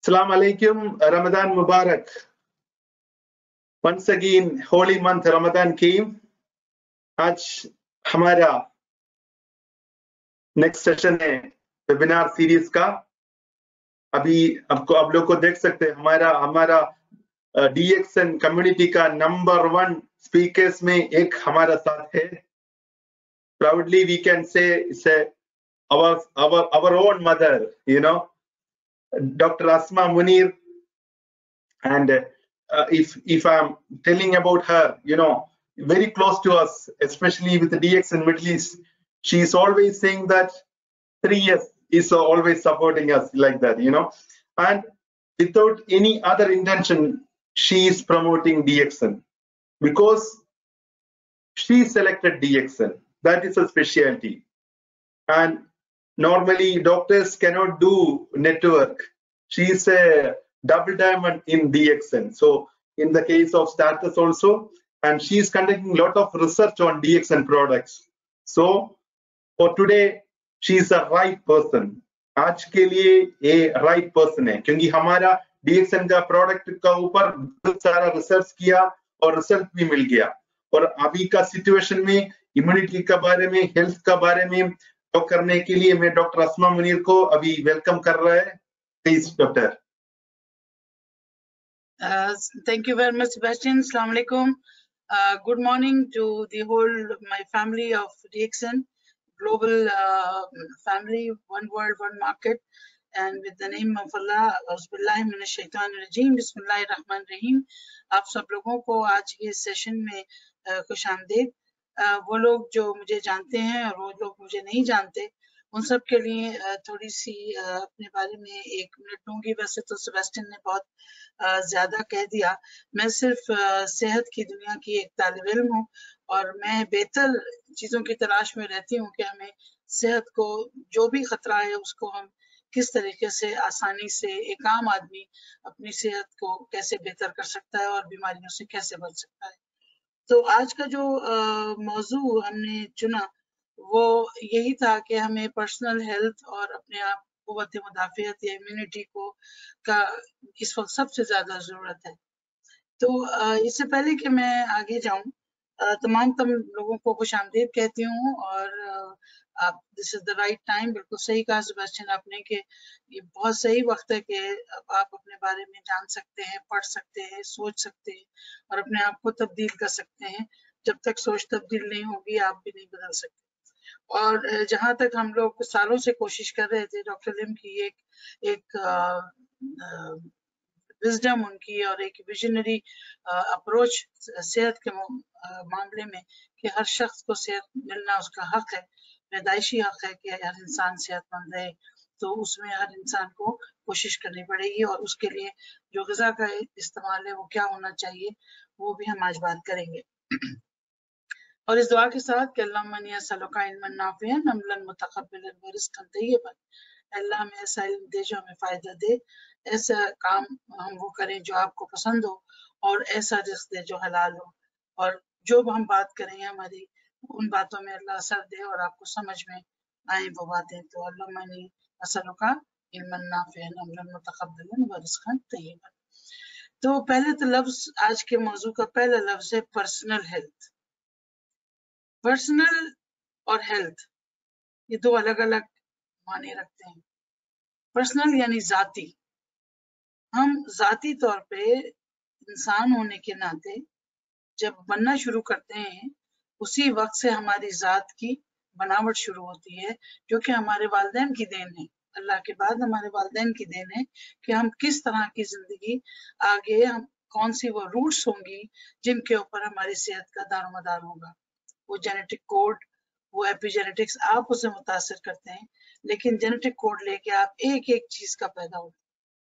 Assalamu alaikum, Ramadan Mubarak. Once again, holy month Ramadan came. आज हमारा next session है webinar series का. अभी आपको आप लोग को देख सकते हैं हमारा DXN कम्युनिटी का नंबर 1 स्पीकर्स में एक हमारा साथ है. Proudly we can say it's our own mother, you know, Dr. Asma Munir. And if I'm telling about her, you know, very close to us, especially with the DXN Middle East, she's always saying that 3 years is always supporting us like that, you know, and without any other intention, she is promoting DXN because she selected DXN. That is a specialty. And normally doctors cannot do network. She is a double diamond in DXN. So in the case of status also, and she is conducting a lot of research on DXN products. So for today, she is the right person. आज के लिए ये right person है, क्योंकि हमारा DXN का product का ऊपर बहुत सारा रिसर्च किया और रिजल्ट भी मिल गया. और अभी का सिचुएशन में इम्यूनिटी के बारे में, हेल्थ का बारे में टॉक करने के लिए मैं डॉक्टर अस्मा मुनीर को अभी वेलकम कर रहा है. Please doctor. Thank you very much, Sebastian. Assalamu alaikum. Good morning to the whole my family of DXN global family, one world, one market, and with the name of Allah, Auzubillahi minash shaitanir rajim, Bismillahir Rahmanir Rahim. आप सब लोगों को आज के session में खुश आमदीद. वो लोग जो मुझे जानते हैं और वो लोग मुझे नहीं जानते, उन सब के लिए थोड़ी सी अपने बारे में 1 मिनट दूंगी. वैसे तो सेबेस्टियन ने बहुत ज्यादा कह दिया. मैं सिर्फ सेहत की दुनिया की एक तालिब इल्म हूँ और मैं बेहतर चीजों की तलाश में रहती हूँ कि हमें सेहत को जो भी खतरा है उसको हम किस तरीके से आसानी से एक आम आदमी अपनी सेहत को कैसे बेहतर कर सकता है और बीमारियों से कैसे बच सकता है. तो आज का जो मौजू हमने चुना वो यही था कि हमें पर्सनल हेल्थ और अपने आप क़ुव्वत मुदाफ़ियत या इम्यूनिटी को का इस वक्त सबसे ज्यादा जरूरत है. तो इससे पहले कि मैं आगे जाऊं, तमाम लोगों को खुश आमदीद कहती हूँ. और आप this is the right time, बिल्कुल सही कहा सेबेस्टियन आपने कि ये बहुत सही वक्त है कि आप अपने बारे में जान सकते हैं, पढ़ सकते हैं, सोच सकते हैं और अपने आप को तब्दील कर सकते हैं. जब तक सोच तब्दील नहीं होगी आप भी नहीं बदल सकते. और जहां तक हम लोग सालों से कोशिश कर रहे थे, डॉक्टर लिम की एक विजडम उनकी और एक विजनरी अप्रोच सेहत के मामले में कि हर शख्स को सेहत मिलना उसका हक है, पैदाइशी हक है कि हर इंसान सेहतमंद रहे. तो उसमें हर इंसान को कोशिश करनी पड़ेगी और उसके लिए जो ग़िज़ा का इस्तेमाल है वो क्या होना चाहिए वो भी हम आज बात करेंगे. और इस दुआ के साथ कि अल्लाहुम्मा इन्नी असअलुका इल्मन नाफ़िअन अमलन मुतक़ब्बिलन व रिज़्क़न तय्यिबन. अल्लाह हमें ऐसा इल्म दे जो हमें फायदा दे, ऐसा काम हम वो करें जो आपको पसंद हो और ऐसा रिज़्क़ दे जो हलाल हो. और जो हम बात करें हमारी उन बातों में अल्लाह असर दे और आपको समझ में आए वो बातें. तो अल्लाहुम्मा इन्नी असअलुका इल्मन नाफ़िअन अमलन मुतक़ब्बिलन व रिज़्क़न तय्यिबन. तो पहले तो लफ्ज, आज के मौजू का पहला लफ्ज है पर्सनल हेल्थ. पर्सनल और हेल्थ ये दो अलग अलग माने रखते हैं. पर्सनल यानी जाती. हम जाती तौर पे इंसान होने के नाते जब बनना शुरू करते हैं उसी वक्त से हमारी जात की बनावट शुरू होती है, जो कि हमारे वालिदैन की देन है. अल्लाह के बाद हमारे वालिदैन की देन है कि हम किस तरह की जिंदगी आगे, हम कौन सी वो रूट्स होंगी जिनके ऊपर हमारी सेहत का दारोमदार होगा. वो जेनेटिक कोड, वो एपिजेनेटिक्स आप उसे मुतासिर करते हैं, लेकिन जेनेटिक कोड लेके आप एक एक चीज का पैदा होते.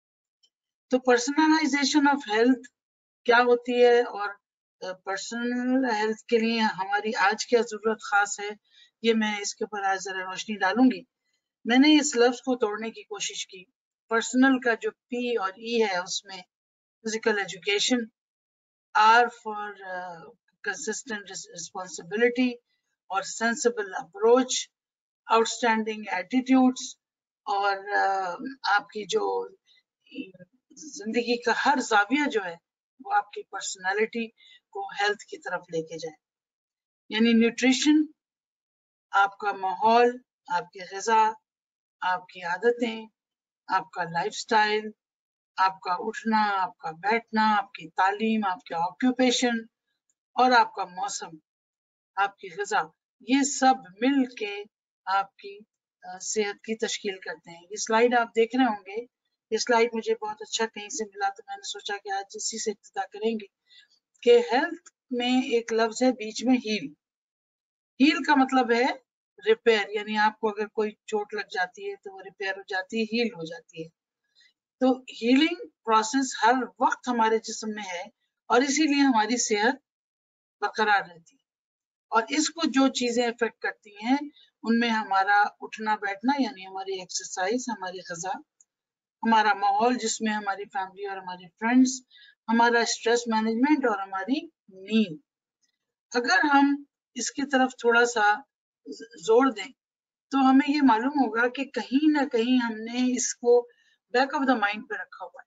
तो पर्सनलाइजेशन ऑफ हेल्थ क्या होती है और पर्सनल हेल्थ के लिए हमारी आज क्या जरूरत खास है, ये मैं इसके ऊपर आज जरा रोशनी डालूंगी. मैंने इस लफ्ज को तोड़ने की कोशिश की. पर्सनल का जो पी और ई है उसमें physical education, are for consistent responsibility और sensible approach, outstanding attitudes और आपकी जो जिंदगी का हर जाविया जो है वो आपकी पर्सनालिटी को हेल्थ की तरफ लेके जाए। यानी न्यूट्रिशन, आपका माहौल, आपकी ग़िज़ा, आपकी आदतें, आपका लाइफस्टाइल, आपका उठना, आपका बैठना, आपकी तालीम, आपके ऑक्यूपेशन और आपका मौसम, आपकी ग़िज़ा, ये सब मिल के आपकी सेहत की तश्कील करते हैं। ये स्लाइड आप देख रहे होंगे, ये स्लाइड मुझे बहुत अच्छा कहीं से मिला तो मैंने सोचा कि आज इसी से इब्तिदा करेंगे कि हेल्थ में एक लफ्ज है बीच में हील। हील का मतलब है रिपेयर, यानी आपको अगर कोई चोट लग जाती है तो वो रिपेयर हो जाती है, हील हो जाती है। तो हीलिंग प्रोसेस हर वक्त हमारे जिस्म में है और इसीलिए हमारी सेहत बरकरार रहती है। और इसको जो चीजें इफेक्ट करती हैं उनमें हमारा उठना बैठना, यानी हमारी एक्सरसाइज, हमारी ग़िज़ा, हमारा माहौल जिसमें हमारी फैमिली और हमारे फ्रेंड्स, हमारा स्ट्रेस मैनेजमेंट और हमारी नींद। अगर हम इसकी तरफ थोड़ा सा जोर दें तो हमें ये मालूम होगा कि कहीं ना कहीं हमने इसको बैक ऑफ द माइंड पे रखा हुआ है।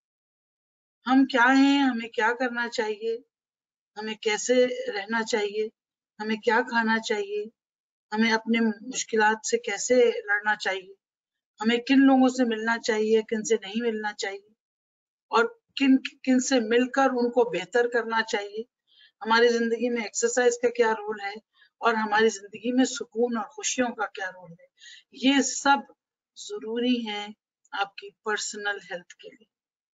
हम क्या हैं, हमें क्या करना चाहिए, हमें कैसे रहना चाहिए, हमें क्या खाना चाहिए, हमें अपने मुश्किलात से कैसे लड़ना चाहिए, हमें किन लोगों से मिलना चाहिए, किन से नहीं मिलना चाहिए और किन किन से मिलकर उनको बेहतर करना चाहिए। हमारी जिंदगी में एक्सरसाइज का क्या रोल है और हमारी जिंदगी में सुकून और खुशियों का क्या रोल है, ये सब जरूरी है आपकी पर्सनल हेल्थ के लिए।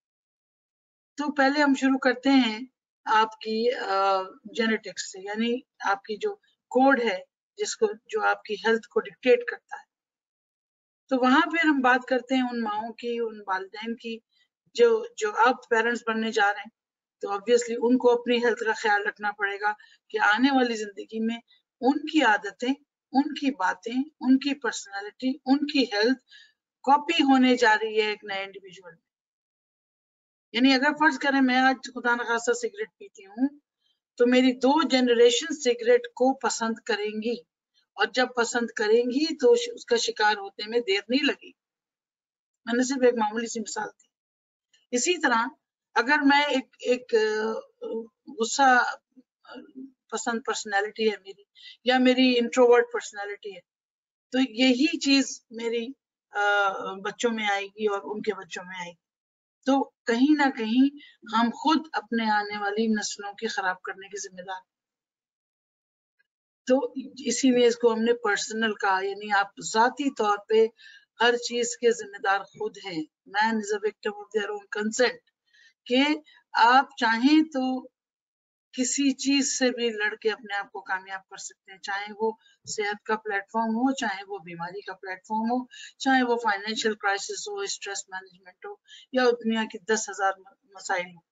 तो पहले हम शुरू करते हैं आपकी जेनेटिक्स से, यानी आपकी जो कोड है जिसको जो आपकी हेल्थ को डिक्टेट करता है। तो वहां फिर हम बात करते हैं उन माओं की, उन वालिदैन की जो जो अब पेरेंट्स बनने जा रहे हैं। तो ऑब्वियसली उनको अपनी हेल्थ का ख्याल रखना पड़ेगा कि आने वाली जिंदगी में उनकी आदतें, उनकी बातें, उनकी पर्सनालिटी, उनकी हेल्थ कॉपी होने जा रही है एक नए इंडिविजुअल में। यानी अगर फर्ज करें मैं आज खुदा न खासा सिगरेट पीती हूँ तो मेरी 2 जनरेशन सिगरेट को पसंद करेंगी और जब पसंद करेंगी तो उसका शिकार होने में देर नहीं लगी। मैंने सिर्फ एक मामूली सी मिसाल दी। इसी तरह अगर मैं एक गुस्सा पसंद पर्सनैलिटी है मेरी, या मेरी इंट्रोवर्ट पर्सनैलिटी है, तो यही चीज मेरी बच्चों में आएगी और उनके बच्चों में आएगी। तो कहीं ना कहीं हम खुद अपने आने वाली नस्लों की खराब करने के जिम्मेदार। तो इसीलिए इसको हमने पर्सनल कहा, यानी आप जाती तौर पे हर चीज के जिम्मेदार खुद हैं। Man is a victim of their own consent. कि आप चाहें तो किसी चीज से भी लड़के अपने आप को कामयाब कर सकते हैं, चाहे वो सेहत का प्लेटफॉर्म हो, चाहे वो बीमारी का प्लेटफॉर्म हो, चाहे वो फाइनेंशियल क्राइसिस हो, स्ट्रेस मैनेजमेंट हो, या दुनिया की 10,000 मसाइल हो।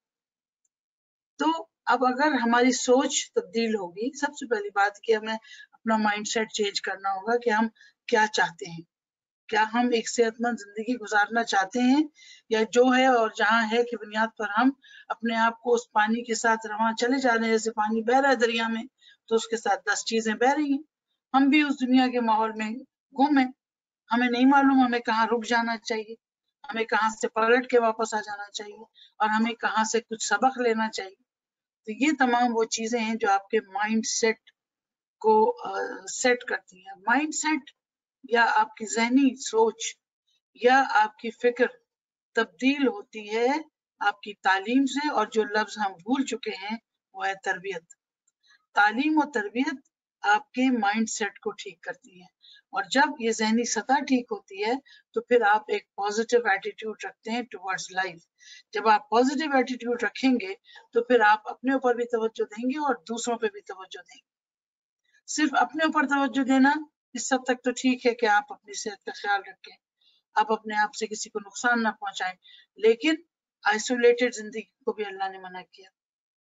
तो अब अगर हमारी सोच तब्दील होगी, सबसे पहली बात कि हमें अपना माइंडसेट चेंज करना होगा कि हम क्या चाहते हैं। क्या हम एक सेहतमंद जिंदगी गुजारना चाहते हैं, या जो है और जहाँ है की बुनियाद पर हम अपने आप को उस पानी के साथ रवां चले जा रहे हैं। जैसे पानी बह रहा है दरिया में तो उसके साथ 10 चीजें बह रही हैं। हम भी उस दुनिया के माहौल में गुम है, हमें नहीं मालूम हमें कहाँ रुक जाना चाहिए, हमें कहाँ से पलट के वापस आ जाना चाहिए और हमें कहाँ से कुछ सबक लेना चाहिए। तो ये तमाम वो चीजें हैं जो आपके माइंड सेट को सेट करती हैं। माइंड सेट या आपकी जहनी सोच या आपकी फिक्र तब्दील होती है आपकी तालीम से, और जो लफ्ज हम भूल चुके हैं वो है तरबियत। तालीम और तरबियत आपके माइंड सेट को ठीक करती है, और जब ये जहनी सतह ठीक होती है तो फिर आप एक पॉजिटिव एटीट्यूड रखते हैं टुवर्ड्स लाइफ। जब आप पॉजिटिव एटीट्यूड रखेंगे तो फिर आप अपने ऊपर भी तवज्जो देंगे और दूसरों पे भी तवज्जो देंगे। सिर्फ अपने ऊपर तवज्जो देना इस हद तक तो ठीक है कि आप अपनी सेहत का ख्याल रखें, आप अपने आप से किसी को नुकसान ना पहुंचाएं, लेकिन आइसोलेटेड जिंदगी को भी अल्लाह ने मना किया।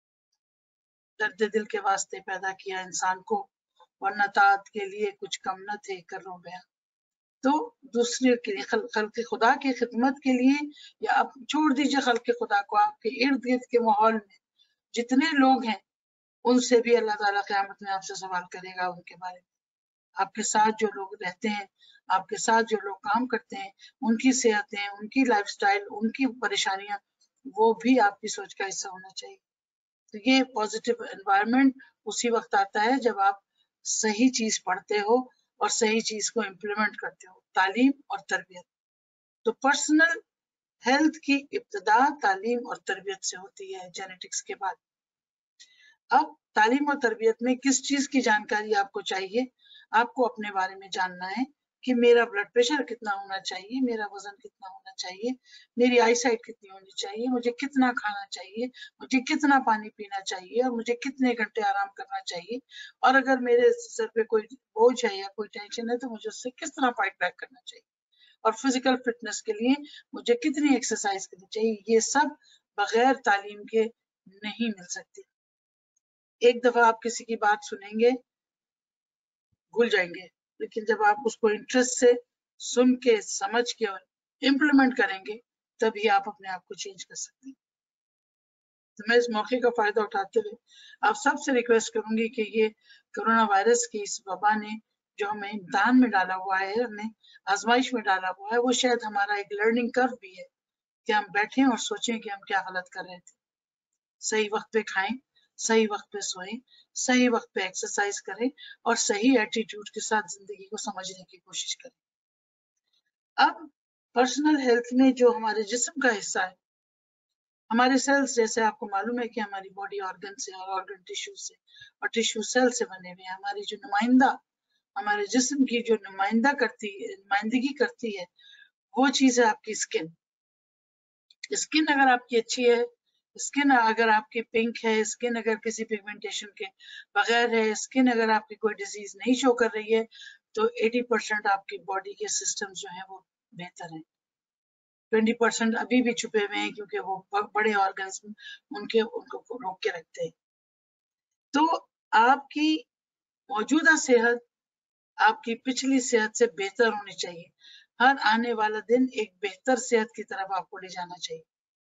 दर्द दिल के वास्ते पैदा किया इंसान को, वरना तात के लिए कुछ कम न थे करो बयां। तो दूसरे के लिए खल्क़ खुदा की खिदमत के लिए, या आप छोड़ दीजिए खल्क़ खुदा को, आपके इर्द गिर्द के माहौल में जितने लोग हैं उनसे भी अल्लाह ताला क़यामत में आपसे सवाल करेगा उनके बारे में। आपके साथ जो लोग रहते हैं आपके साथ जो लोग काम करते हैं, उनकी सेहतें, उनकी लाइफस्टाइल, उनकी परेशानियां, वो भी आपकी सोच का हिस्सा होना चाहिए। तो ये पॉजिटिव एनवायरनमेंट उसी वक्त आता है जब आप सही चीज पढ़ते हो और सही चीज को इम्प्लीमेंट करते हो, तालीम और तरबियत। तो पर्सनल हेल्थ की इब्तिदा तालीम और तरबियत से होती है, जेनेटिक्स के बाद। अब तालीम और तरबियत में किस चीज की जानकारी आपको चाहिए? आपको अपने बारे में जानना है कि मेरा ब्लड प्रेशर कितना होना चाहिए, मेरा वजन कितना होना चाहिए, मेरी आई साइट कितनी होनी चाहिए, मुझे कितना खाना चाहिए, मुझे कितना पानी पीना चाहिए और मुझे कितने घंटे आराम करना चाहिए, और अगर मेरे सर पे कोई बोझ है या कोई टेंशन है तो मुझे उससे किस तरह फाइट बैक करना चाहिए, और फिजिकल फिटनेस के लिए मुझे कितनी एक्सरसाइज करनी चाहिए। ये सब बगैर तालीम के नहीं मिल सकती। एक दफा आप किसी की बात सुनेंगे, भूल जाएंगे, लेकिन जब आप उसको इंटरेस्ट से सुन के, समझ के और इम्प्लीमेंट करेंगे, तभी आप अपने आप को चेंज कर सकते हैं। तो मैं इस मौके का फायदा उठाते हुए आप सबसे रिक्वेस्ट करूंगी कि ये कोरोना वायरस की इस वबा ने जो हमें इम्तिहान में डाला हुआ है, हमें आजमाइश में डाला हुआ है, वो शायद हमारा एक लर्निंग कर्व भी है कि हम बैठें और सोचें कि हम क्या गलत कर रहे थे। सही वक्त पे खाएं, सही वक्त पे सोएं, सही वक्त पे एक्सरसाइज करें और सही एटीट्यूड के साथ जिंदगी को समझने की कोशिश करें। अब पर्सनल हेल्थ में जो हमारे जिस्म का हिस्सा है, हमारे सेल्स, जैसे आपको मालूम है कि हमारी बॉडी ऑर्गन से और ऑर्गन टिश्यू से और टिश्यू सेल से बने हुए हैं। हमारी जो नुमाइंदा, हमारे जिस्म की जो नुमाइंदगी करती है, वो चीज है आपकी स्किन। स्किन अगर आपकी अच्छी है, स्किन अगर आपकी पिंक है, स्किन अगर किसी पिगमेंटेशन के बगैर है, स्किन अगर आपकी कोई डिजीज नहीं शो कर रही है, तो 80% आपकी बॉडी के सिस्टम जो है वो बेहतर है। 20% अभी भी छुपे हुए हैं क्योंकि वो बड़े ऑर्गन्स उनको रोक के रखते हैं। तो आपकी मौजूदा सेहत आपकी पिछली सेहत से बेहतर होनी चाहिए। हर आने वाला दिन एक बेहतर सेहत की तरफ आपको ले जाना चाहिए।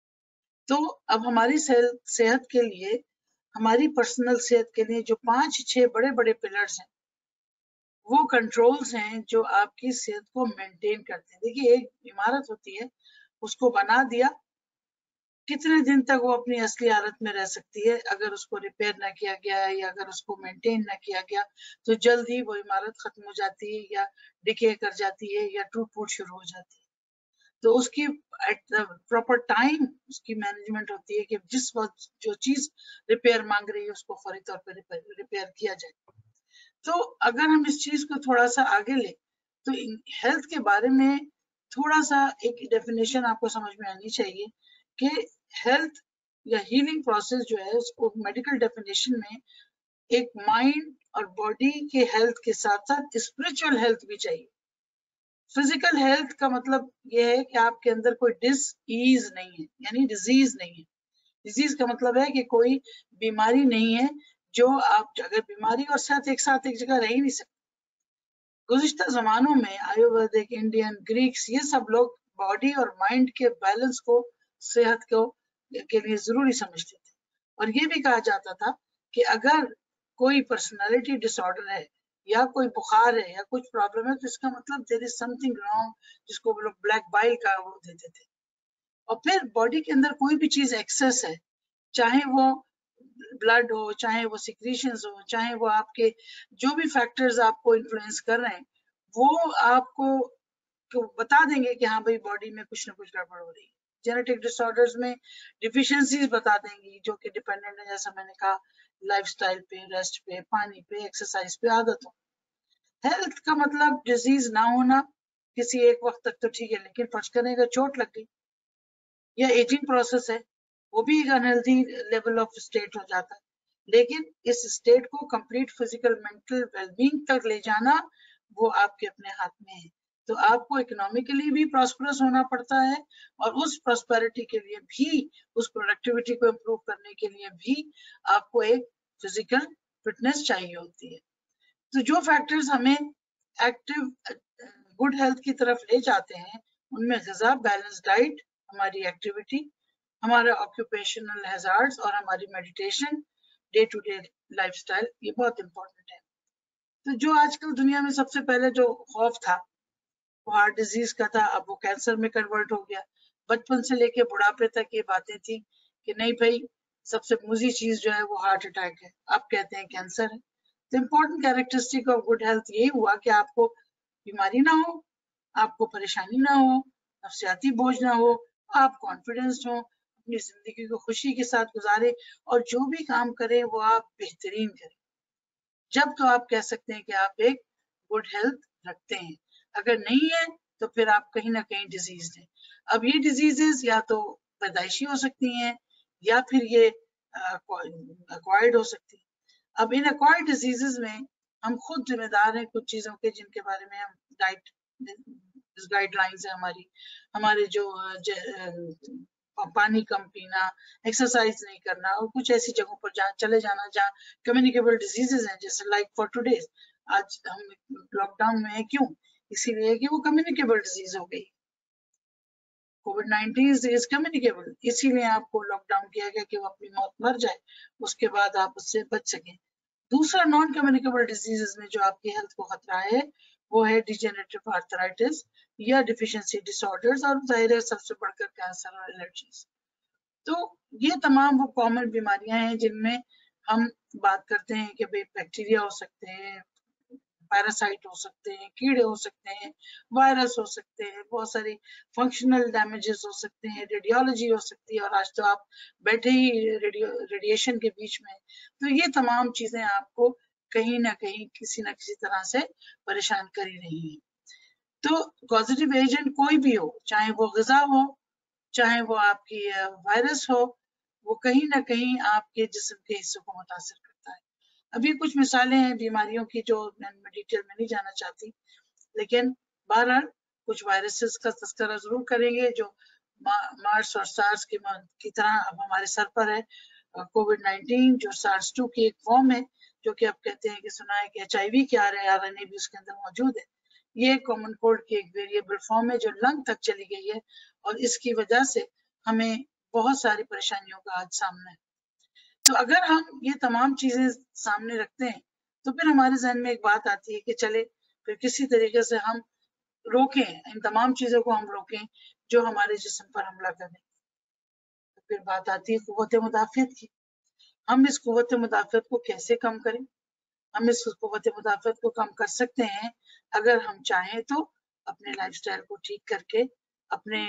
तो अब हमारी सेहत के लिए, हमारी पर्सनल सेहत के लिए जो 5-6 बड़े बड़े पिलर्स हैं, वो कंट्रोल्स हैं जो आपकी सेहत को मेंटेन करते हैं। देखिए, एक इमारत होती है, उसको बना दिया, कितने दिन तक वो अपनी असली हालत में रह सकती है? अगर उसको रिपेयर ना किया गया है या अगर उसको मेंटेन ना किया गया, तो जल्द ही वो इमारत खत्म हो जाती है या डिके कर जाती है या टूट फूट शुरू हो जाती है। तो उसकी एट प्रॉपर टाइम उसकी मैनेजमेंट होती है कि जिस वक्त जो चीज रिपेयर मांग रही है उसको फौरी तौर पर रिपेयर किया जाए। तो अगर हम इस चीज को थोड़ा सा आगे ले, तो हेल्थ के बारे में थोड़ा सा एक डेफिनेशन आपको समझ में आनी चाहिए कि हेल्थ या हीलिंग प्रोसेस जो है, उसको मेडिकल डेफिनेशन में एक माइंड और बॉडी के हेल्थ के साथ साथ स्पिरिचुअल हेल्थ भी चाहिए। फिजिकल हेल्थ का मतलब यह है कि आपके अंदर कोई डिसईज नहीं है, यानी डिजीज नहीं है। डिजीज का मतलब है कि कोई बीमारी नहीं है, जो आप, अगर बीमारी और सेहत एक साथ एक जगह रह ही नहीं सकते। गुज़िश्ता ज़मानों में आयुर्वेदिक, इंडियन, ग्रीक्स, ये सब लोग बॉडी और माइंड के बैलेंस को, सेहत को के लिए जरूरी समझते थे। और ये भी कहा जाता था कि अगर कोई पर्सनालिटी डिसऑर्डर है या कोई बुखार है या कुछ प्रॉब्लम है, तो इसका मतलब देयर इज समथिंग रॉन्ग, जिसको वो लोग ब्लैक बाइल का वो देते थे। और फिर बॉडी के अंदर कोई भी चीज एक्सेस है, चाहे वो ब्लड हो, चाहे वो सिक्रीशंस हो, चाहे वो आपके जो भी फैक्टर्स आपको इन्फ्लुएंस कर रहे हैं, वो आपको बता देंगे कि हाँ भाई, बॉडी में कुछ ना कुछ गड़बड़ हो रही है। जेनेटिक डिसऑर्डर्स में डिफिशियंसीज बता देंगी, जो कि डिपेंडेंट है, जैसा मैंने कहा, लाइफस्टाइल पे, रेस्ट पे, पानी पे, एक्सरसाइज पे, आदतों। हेल्थ का मतलब डिजीज ना होना, किसी एक वक्त तक तो ठीक है, लेकिन फर्ज करने का चोट लग गई या एजिंग प्रोसेस है, वो भी एक अनहेल्दी लेवल ऑफ स्टेट हो जाता है। लेकिन इस स्टेट को कंप्लीट फिजिकल मेंटल वेलबींग तक ले जाना, वो आपके अपने हाथ में है। तो आपको इकोनॉमिकली भी प्रॉस्परस होना पड़ता है, और उस प्रॉस्पेरिटी के लिए भी, उस प्रोडक्टिविटी को इम्प्रूव करने के लिए भी आपको एक फिजिकल फिटनेस चाहिए होती है। तो जो फैक्टर्स हमें एक्टिव गुड हेल्थ की तरफ ले जाते हैं, उनमें ग़िज़ा, बैलेंस डाइट, हमारी एक्टिविटी, हमारे ऑक्यूपेशनल हैजार्ड्स और हमारी meditation, day to day lifestyle, ये बहुत इंपॉर्टेंट है। तो जो आजकल दुनिया में सबसे पहले जो खौफ था वो हार्ट डिजीज का था, अब वो कैंसर में कन्वर्ट हो गया। बचपन से लेके बुढ़ापे तक ये बातें थी कि नहीं भाई सबसे मुजी चीज जो है वो हार्ट अटैक है, अब कहते हैं कैंसर है। तो important characteristic of good health ये हुआ कि आपको बीमारी ना हो, आपको परेशानी ना हो, नफसियाती बोझ ना हो, आप कॉन्फिडेंस हो, अपनी जिंदगी को खुशी के साथ गुजारे और जो भी काम करें वो आप बेहतरीन करें। जब तो आप कह सकते हैं कि आप एक गुड हेल्थ रखते हैं। अगर नहीं है तो फिर आप कहीं ना कहीं डिजीज हैं। अब ये डिजीजेस या तो पैदाइशी हो सकती हैं या फिर ये एक्वायर्ड हो सकती है। अब इन एक्वायर्ड डिजीजेस में हम खुद जिम्मेदार हैं कुछ चीजों के जिनके बारे में हम डाइट गाइडलाइंस है हमारी, हमारे जो पानी कम पीना, एक्सरसाइज नहीं करना और कुछ ऐसी जगहों पर जहाँ चले जाना जहाँ कम्युनिकेबल डिजीजेस हैं, जैसे लाइक फॉर टुडे आज हम लॉकडाउन में है, क्यों? इसीलिए कि वो कम्युनिकेबल डिजीज हो गई। कोविड-19 इज कम्युनिकेबल, इसीलिए आपको लॉकडाउन किया गया कि वो अपनी मौत मर जाए, उसके बाद आप उससे बच सकें। दूसरा नॉन कम्युनिकेबल डिजीजेस में जो आपकी हेल्थ को खतरा है वो है डिजेनरेटिव आर्थराइटिस या डिफिशियंसी डिसऑर्डर्स, और जाहिर है सबसे बढ़कर कैंसर और एलर्जीज। तो ये तमाम वो कॉमन बीमारियां हैं जिनमें हम बात करते हैं कि भाई बैक्टीरिया हो सकते हैं, पैरासाइट हो सकते हैं, कीड़े हो सकते हैं, वायरस हो सकते हैं, बहुत सारी फंक्शनल डैमेजेस हो सकते हैं, रेडियोलॉजी हो सकती है, और आज तो आप बैठे ही रेडिएशन के बीच में। तो ये तमाम चीजें आपको कहीं ना कहीं किसी ना किसी तरह से परेशान कर ही रही हैं। तो पॉजिटिव एजेंट कोई भी हो, चाहे वो ग़िज़ा हो, चाहे वो आपकी वायरस हो, वो कहीं ना कहीं आपके जिस्म के हिस्सों को मुतासिर करता है। अभी कुछ मिसालें हैं बीमारियों की जो मैं डिटेल में नहीं जाना चाहती, लेकिन बहरहाल कुछ वायरसेस का तस्करा जरूर करेंगे जो मार्स और सार्स की तरह अब हमारे सर पर है। कोविड-19 जो सार्स-2 की एक फॉर्म है, जो कि अब कहते हैं कि सुना है कि HIV के RNA भी उसके अंदर मौजूद है। ये कॉमन कोल्ड की एक वेरिएबल फॉर्म है जो लंग तक चली गई है और इसकी वजह से हमें बहुत सारी परेशानियों का आज सामना है। तो अगर हम ये तमाम चीजें सामने रखते हैं तो फिर हमारे जहन में एक बात आती है कि चले फिर किसी तरीके से हम रोकें, इन तमाम चीजों को हम रोकें जो हमारे जिस्म पर हमला करें। तो फिर बात आती है कुव्वत मुदाफियत की। हम इस कुव्वत मुदाफियत को कैसे कम करें? हम इस कुव्वत मुदाफियत को कम कर सकते हैं अगर हम चाहें तो अपने लाइफस्टाइल को ठीक करके, अपने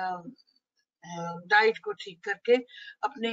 डाइट को ठीक करके, अपने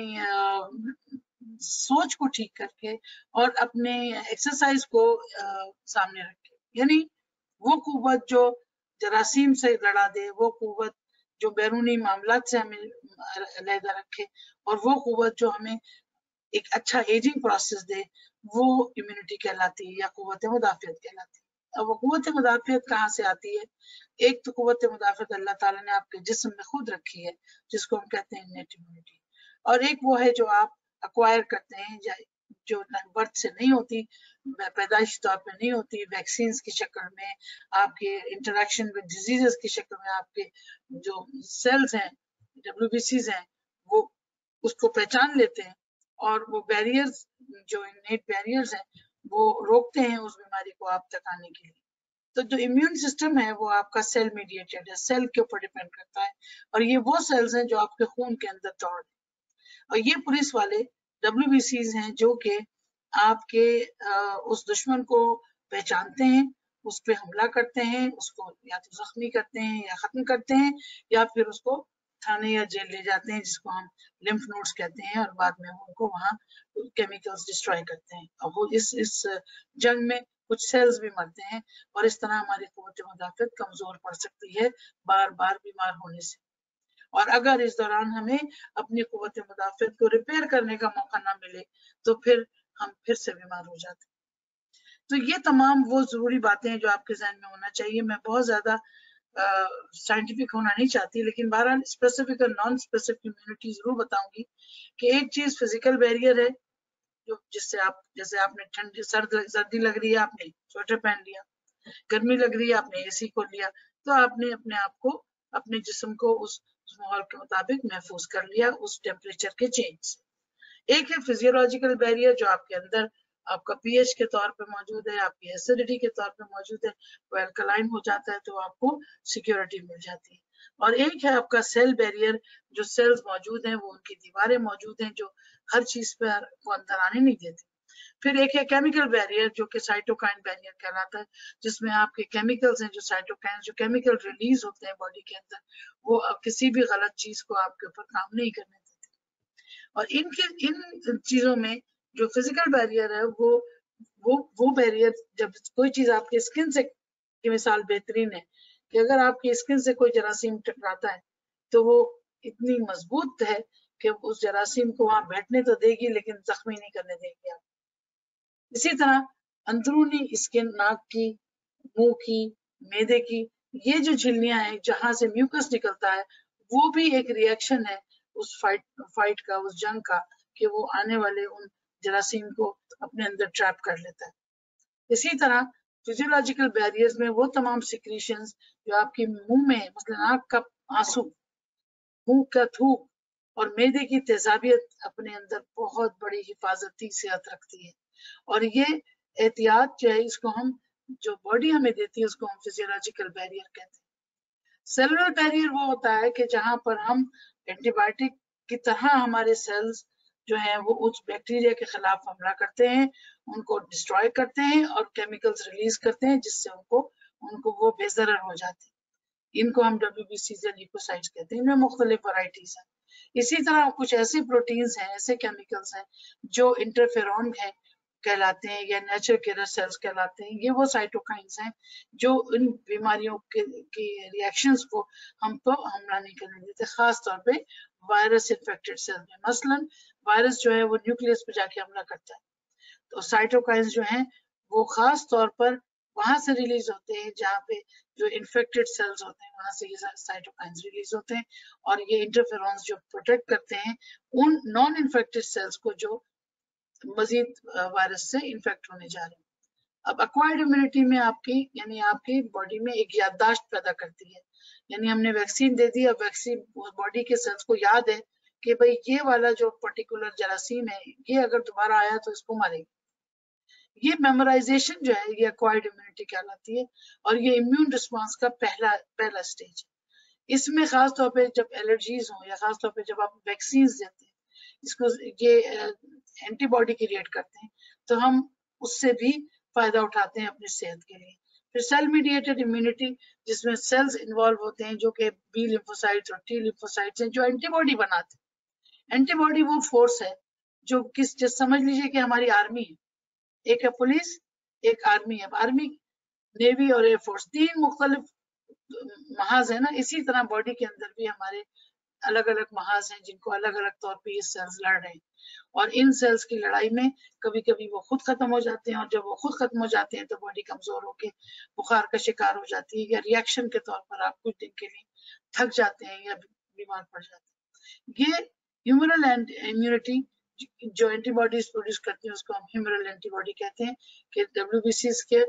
सोच को ठीक करके और अपने एक्सरसाइज को सामने रखें। यानी वो कुव्वत जो जरासीम से लड़ा दे, वो कुव्वत जो बैरूनी मामलात से हमें अलहदा रखे, और वो कुव्वत जो हमें एक अच्छा एजिंग प्रोसेस दे, वो इम्यूनिटी कहलाती है या कुव्वत मुदाफियत कहलाती है। अब वो कुव्वत मुदाफियत कहाँ से आती है? एक तो कुव्वत मुदाफियत अल्लाह ताला ने आपके जिस्म में खुद रखी है, जिसको हम कहते हैं इन्नेट इम्यूनिटी, और एक वो है जो आप अक्वायर करते हैं, जो बर्थ से नहीं होती, पैदाइश तौर पे नहीं होती, वैक्सीन की शक्ल में, आपके इंटरेक्शन विद डिजीजेस की शक्ल में, आपके जो सेल्स हैं, WBCs हैं, वो उसको पहचान लेते हैं और वो बैरियर्स, जो इनेट बैरियर्स हैं, वो रोकते हैं उस बीमारी को आप तक आने के लिए। तो जो इम्यून सिस्टम है वो आपका सेल मीडिएटेड है, सेल के ऊपर डिपेंड करता है, और ये वो सेल्स हैं जो आपके खून के अंदर दौड़ रहे हैं, और ये पुलिस वाले WBCs हैं जो कि आपके उस दुश्मन को पहचानते हैं, उस पर हमला करते हैं, उसको या तो जख्मी करते हैं या खत्म करते हैं, या फिर उसको थाने या जेल ले जाते हैं, जिसको हम लिम्फ नोड्स कहते हैं, और बाद में उनको वहाँ केमिकल्स डिस्ट्रॉय करते हैं। और वो इस जंग में कुछ सेल्स भी मरते हैं, और इस तरह हमारी कुव्वत मुदाफियत कमजोर पड़ सकती है बार बार बीमार होने से। और अगर इस दौरान हमें अपनी कुव्वत मुदाफियत को रिपेयर करने का मौका ना मिले तो फिर हम फिर से बीमार हो जाते हैं। तो ये तमाम वो जरूरी बातें हैं जो आपके जहन में होना चाहिए। मैं बहुत ज्यादा साइंटिफिक होना नहीं चाहती, लेकिन बहरहाल स्पेसिफिक और नॉन स्पेसिफिक इम्यूनिटी जरूर बताऊंगी कि एक चीज फिजिकल बैरियर है, जो जिससे आप, जैसे आपने ठंडी सर्दी लग रही है, आपने स्वेटर पहन लिया, गर्मी लग रही है, आपने AC खोल लिया, तो आपने अपने आप को, अपने जिस्म को उस माहौल के मुताबिक महफूज कर लिया, उस टेम्परेचर के चेंज से। एक है फिजियोलॉजिकल बैरियर जो आपके अंदर آپ کا پی ایچ کے طور پہ موجود ہے، آپ کی ایسیڈیٹی کے طور پہ موجود ہے، وہ الکلائن ہو جاتا ہے تو آپ کو سیکیورٹی مل جاتی ہے. اور ایک ہے آپ کا سیل بیریئر، جو سیلز موجود ہیں وہ ان کی دیواریں موجود ہیں جو ہر چیز پہ کو اندر آنے نہیں دیتی. پھر ایک ہے کیمیکل بیریئر جو کہ سائٹوکائن بیریئر کہلاتا ہے، جس میں آپ کے کیمیکلز ہیں جو سائٹوکائن، جو کیمیکل ریلیز ہوتے ہیں باڈی کے اندر، وہ کسی بھی غلط چیز کو آپ کے اوپر کام نہیں کرنے دیتے. اور ان چیزوں میں جو فزیکل بیریئر ہے وہ بیریئر، جب کوئی چیز آپ کے اسکن سے کی مثال بہترین ہے کہ اگر آپ کی اسکن سے کوئی جراثیم ٹکراتا ہے تو وہ اتنی مضبوط ہے کہ اس جراثیم کو وہاں بیٹھنے تو دے گی لیکن زخمی نہیں کرنے دے گی آپ. اسی طرح اندرونی اسکن، ناک کی، منہ کی، معدے کی، یہ جو جھلیاں ہیں جہاں سے میوکس نکلتا ہے، وہ بھی ایک ریئیکشن ہے اس فائٹ کا، اس جنگ کا، کہ وہ آنے والے ان جراثیم کو اپنے اندر ٹریپ کر لیتا ہے. اسی طرح فزیولوجیکل بیریئرز میں وہ تمام سیکریشنز جو آپ کے منہ میں، مثلا آنکھ کا آنسو، منہ کا تھوک اور معدے کی تیزابیت اپنے اندر بہت بڑی حفاظتی صحت رکھتی ہے. اور یہ احتیاط جو ہے، اس کو ہم، جو باڈی ہمیں دیتی ہے اس کو ہم فزیولوجیکل بیریئر کہتے ہیں. سیلولر بیریئر وہ ہوتا ہے کہ جہاں پر ہم اینٹی بایوٹک کی طرح ہمارے سیلز جو ہیں وہ اس بیکٹیریا کے خلاف حملہ کرتے ہیں، ان کو ڈسٹروائے کرتے ہیں اور کیمیکلز ریلیز کرتے ہیں جس سے ان کو وہ بے ضرر ہو جاتے ہیں. ان کو ہم WBCs یا لیوکوسائٹس کہتے ہیں. ان میں مختلف ورائٹیز ہیں. اسی طرح کچھ ایسے پروٹینز ہیں، ایسے کیمیکلز ہیں جو انٹرفیرون ہیں کہلاتے ہیں یا نیچرل کلر سیلز کہلاتے ہیں. یہ وہ سائٹوکائنز ہیں جو ان بیماریوں کی ریئیکشنز کو ہم کو حملہ نہیں کرنے دیتے، خاص طور پہ وائرس انفیکٹڈ سیل میں. مثلا وائرس جو ہے وہ نیوکلیس پہ جا کے حملہ کرتا ہے، تو سائٹوکائنز جو ہیں وہ خاص طور پر وہاں سے ریلیز ہوتے ہیں جہاں پہ جو انفیکٹڈ سیلز ہوتے ہیں وہاں سے یہ سائٹوکائنز ریلیز ہوتے ہیں، اور یہ انٹرفیرونز جو پروٹیکٹ کرتے ہیں ان نان انفیکٹڈ سیلز کو جو مزید وائرس سے انفیکٹ ہونے جا رہے ہیں. اب ایکوائرڈ امیونٹی میں آپ کی باڈی میں ایک یادداشت پیدا کرتی ہے. یعنی ہم نے ویکسین دے دی، اب ویکسین باڈی کے سیلز کو یاد ہے کہ بھئی یہ والا جو پرٹیکولر جراثیم ہے یہ اگر دوبارہ آیا تو اس کو مارے گی. یہ میمورائزیشن جو ہے یہ ایکوائرڈ امیونٹی کہلاتی ہے، اور یہ امیون رسپانس کا پہلا سٹیج ہے. اس میں خاص طور پہ جب الرجیز ہوں یا خاص طور پہ جب آپ ویکسینز دیتے ہیں، اس کو یہ اینٹی باڈی کریٹ کرتے ہیں، تو ہم اس سے بھی فائدہ اٹھاتے ہیں اپنی صحت کے لیے. پھر سیل میڈیٹڈ امیونٹی، جس میں سیلز انوالو ہوتے ہیں جو کہ بی لیمفوسائٹس اور ٹی لیمفوسائٹس ہیں جو اینٹی باڈی بناتے ہیں. اینٹی باڈی وہ فورس ہے جو سمجھ لیجئے کہ ہماری آرمی ہے، ایک ہے پولیس، ایک آرمی ہے. آرمی، نیوی اور ایئر فورس تین مختلف محاذ ہیں نا، اسی طرح باڈی کے اندر بھی ہمارے الگ الگ محاذ ہیں جن کو الگ الگ طور پہ یہ سیلز لڑ رہے ہیں. اور ان سیلز کی لڑائی میں کبھی کبھی وہ خود ختم ہو جاتے ہیں، اور جب وہ خود ختم ہو جاتے ہیں تو باڈی کمزور ہو کے بخار کا شکار ہو جاتی ہے، یا ریئیکشن کے طور پر آپ کچھ دن کے لیے تھک جاتے ہیں یا بیمار پڑ جاتے ہیں. یہ ہیومرل امیونٹی جو اینٹی باڈیز پروڈیوس کرتی ہیں اس کو ہم ہیومرل اینٹی باڈی کہتے ہیں، کہ WBCs کے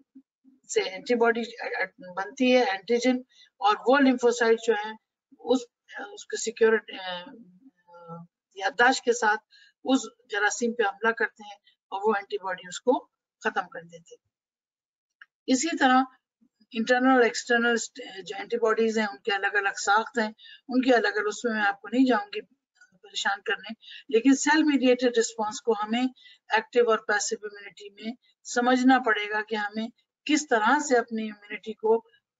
سے اینٹی باڈی بنتی ہے، اینٹیجن، اور وہ لیمفوسائٹ جو ہیں اس کے سیکیور یادداشت کے ساتھ اس جراثیم پہ حملہ کرتے ہیں اور وہ اینٹی باڈی اس کو ختم کر دیتے ہیں. اسی طرح انٹرنل اور ایکسٹرنل جو اینٹی باڈیز ہیں ان کے الگ الگ ساخت ہیں، ان کے الگ الگ، اس میں آپ کو نہیں جاؤں گی پریشان کرنے، لیکن سیل میڈیٹڈ رسپانس کو ہمیں ایکٹیو اور پیسو امیونٹی میں سمجھنا پڑے گا کہ ہمیں کس طرح سے اپنی امیونٹی کو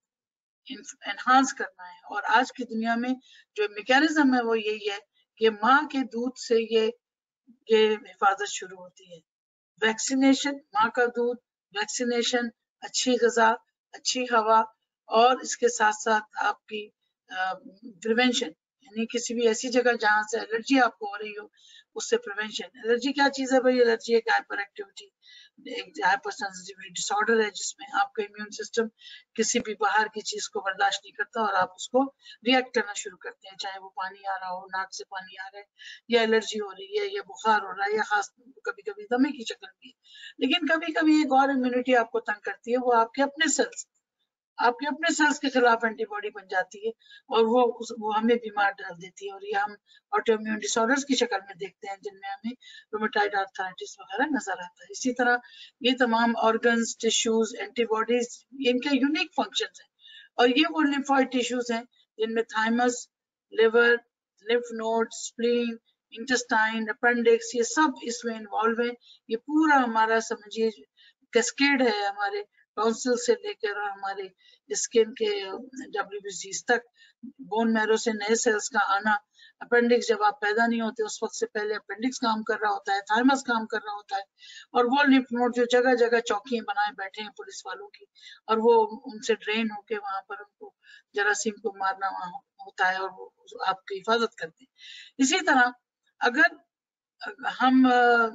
انہانس کرنا ہے. اور آج کی دنیا میں جو میکینزم ہے وہ یہی ہے کہ ماں کے دودھ سے یہ حفاظت شروع ہوتی ہے. ویکسینیشن، ماں کا دودھ، ویکسینیشن، اچھی غذا، اچھی ہوا، اور اس کے ساتھ ساتھ آپ کی پریونشن، یعنی کسی بھی ایسی جگہ جہاں سے الرجی آپ کو ہو رہی ہو اس سے پریونشن. الرجی کیا چیز ہے بھائی؟ الرجی ایک ہائپر ایکٹیویٹی، ایک ہائپر سینسٹیوٹی ڈس آرڈر ہے جس میں آپ کا امیون سسٹم کسی بھی باہر کی چیز کو برداشت نہیں کرتا اور آپ اس کو ریئیکٹ کرنا شروع کرتے ہیں، چاہے وہ پانی آ رہا ہو، ناک سے پانی آ رہا ہے، یا الرجی ہو رہی ہے، یا بخار ہو رہا ہے، یا خاص کبھی کبھی دمے کی شکل بھی. لیکن کبھی کبھی ایک اور امیونٹی آپ کو تنگ کرتی ہے، وہ آپ کے اپنے سیلز. आपके अपने सेल्स के खिलाफ एंटीबॉडी बन जाती है और वो हमें बीमार डाल देती है, और ये हम ऑटोइम्यून डिसऑर्डर्स की शक्ल में देखते हैं जिनमें हमें रूमेटॉइड आर्थराइटिस वगैरह नजर आता है। इसी तरह ये तमाम ऑर्गन्स, टिश्यूज, एंटीबॉडीज, इनके यूनिक फंक्शंस हैं, और ये वो लिम्फोइड टिश्यूज हैं जिनमें thymus, liver, lymph node, spleen, intestine, appendix, ये सब इसमें इन्वॉल्व है। ये पूरा हमारा समझिए कैस्केड है, हमारे टॉन्सिल से लेकर हमारे स्किन के WBCs तक, बोन मैरो से नए सेल्स का आना। अपेंडिक्स जब आप पैदा नहीं होते उस वक्त से पहले अपेंडिक्स काम कर रहा होता है, थाइमस काम कर रहा होता है, और वो लिम्फ नोड जो जगह जगह चौकियां बनाए बैठे हैं पुलिस वालों की, और वो उनसे ड्रेन होके वहां पर उनको जरासीम को मारना वहां होता है और वो आपकी हिफाजत करते हैं। इसी तरह अगर हम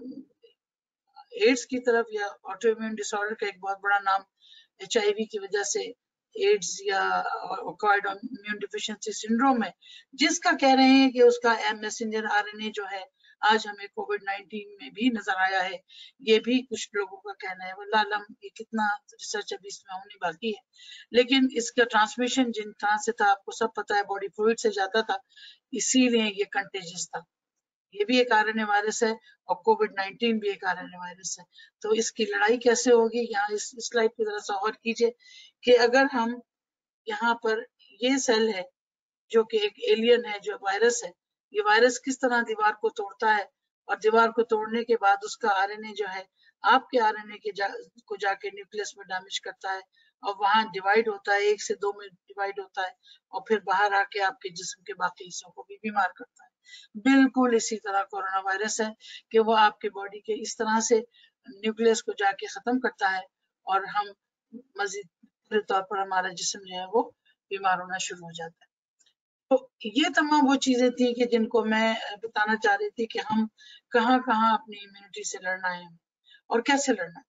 एड्स की तरफ, या ऑटोइम्यून डिसऑर्डर का एक बहुत बड़ा नाम HIV की वजह से एड्स या एक्वायर्ड इम्यून डिफिशिएंसी सिंड्रोम है, जिसका कह रहे हैं कि उसका मैसेंजर RNA जो है आज हमें कोविड-19 में भी नजर आया है। ये भी कुछ लोगों का कहना है, वल्लाह आलम ये कितना रिसर्च अभी इसमें होनी बाकी है, लेकिन इसका ट्रांसमिशन जिन तरह से था आपको सब पता है, बॉडी फ्लूइड से जाता था, इसीलिए ये कंटेजियस था। ये भी एक RNA वायरस है और कोविड-19 भी एक RNA वायरस है। तो इसकी लड़ाई कैसे होगी, यहाँ इस स्लाइड की तरह से गौर कीजिए कि अगर हम यहाँ पर, ये सेल है जो कि एक एलियन है, जो वायरस है, ये वायरस किस तरह दीवार को तोड़ता है, और दीवार को तोड़ने के बाद उसका RNA जो है आपके RNA के को जाके न्यूक्लियस में डैमेज करता है, और वहां डिवाइड होता है, 1 से 2 में डिवाइड होता है, और फिर बाहर आके आपके जिस्म के बाकी हिस्सों को भी बीमार करता है। बिल्कुल इसी तरह कोरोना वायरस है कि वो आपके बॉडी के इस तरह से न्यूक्लियस को जाके खत्म करता है, और हम मजीद पूरे तौर पर हमारा जिस्म जो है वो बीमार होना शुरू हो जाता है। तो ये तमाम वो चीजें थी कि जिनको मैं बताना चाह रही थी कि हम कहाँ कहाँ अपनी इम्यूनिटी से लड़ना है और कैसे लड़ना है।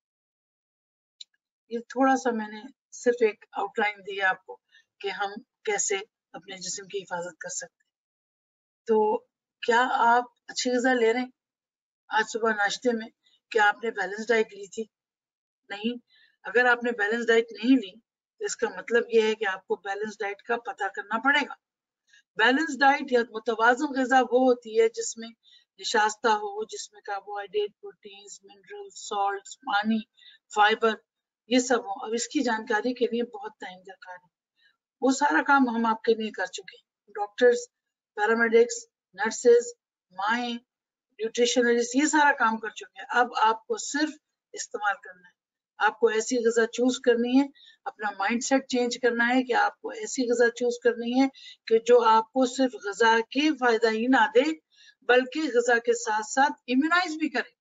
ये थोड़ा सा मैंने सिर्फ एक आउटलाइन दी आपको कि हम कैसे अपने जिस्म की हिफाजत कर सकते हैं। तो क्या आप अच्छी ग़िज़ा ले रहे हैं? आज सुबह नाश्ते में क्या आपने बैलेंस डाइट ली थी? नहीं। अगर आपने बैलेंस डाइट नहीं ली तो इसका मतलब ये है कि आपको बैलेंस डाइट का पता करना पड़ेगा। बैलेंस डाइट या मुतवाज़न ग़िज़ा वो होती है जिसमें निशास्ता हो, जिसमें कार्बोहाइड्रेट, प्रोटीन्स, मिनरल्स, सॉल्ट्स, पानी, फाइबर, ये सब हो। अब इसकी जानकारी के लिए बहुत टाइम दरकार है। वो सारा काम हम आपके लिए कर चुके हैं। डॉक्टर्स, पैरामेडिक्स, नर्सेज, माएँ, न्यूट्रिशनिस्ट, ये सारा काम कर चुके हैं। अब आपको सिर्फ इस्तेमाल करना है। आपको ऐसी ग़िज़ा चूज करनी है, अपना माइंडसेट चेंज करना है कि आपको ऐसी ग़िज़ा चूज करनी है कि जो आपको सिर्फ ग़िज़ा के फायदा ही ना दे, बल्कि ग़िज़ा के साथ साथ इम्यूनाइज भी करे।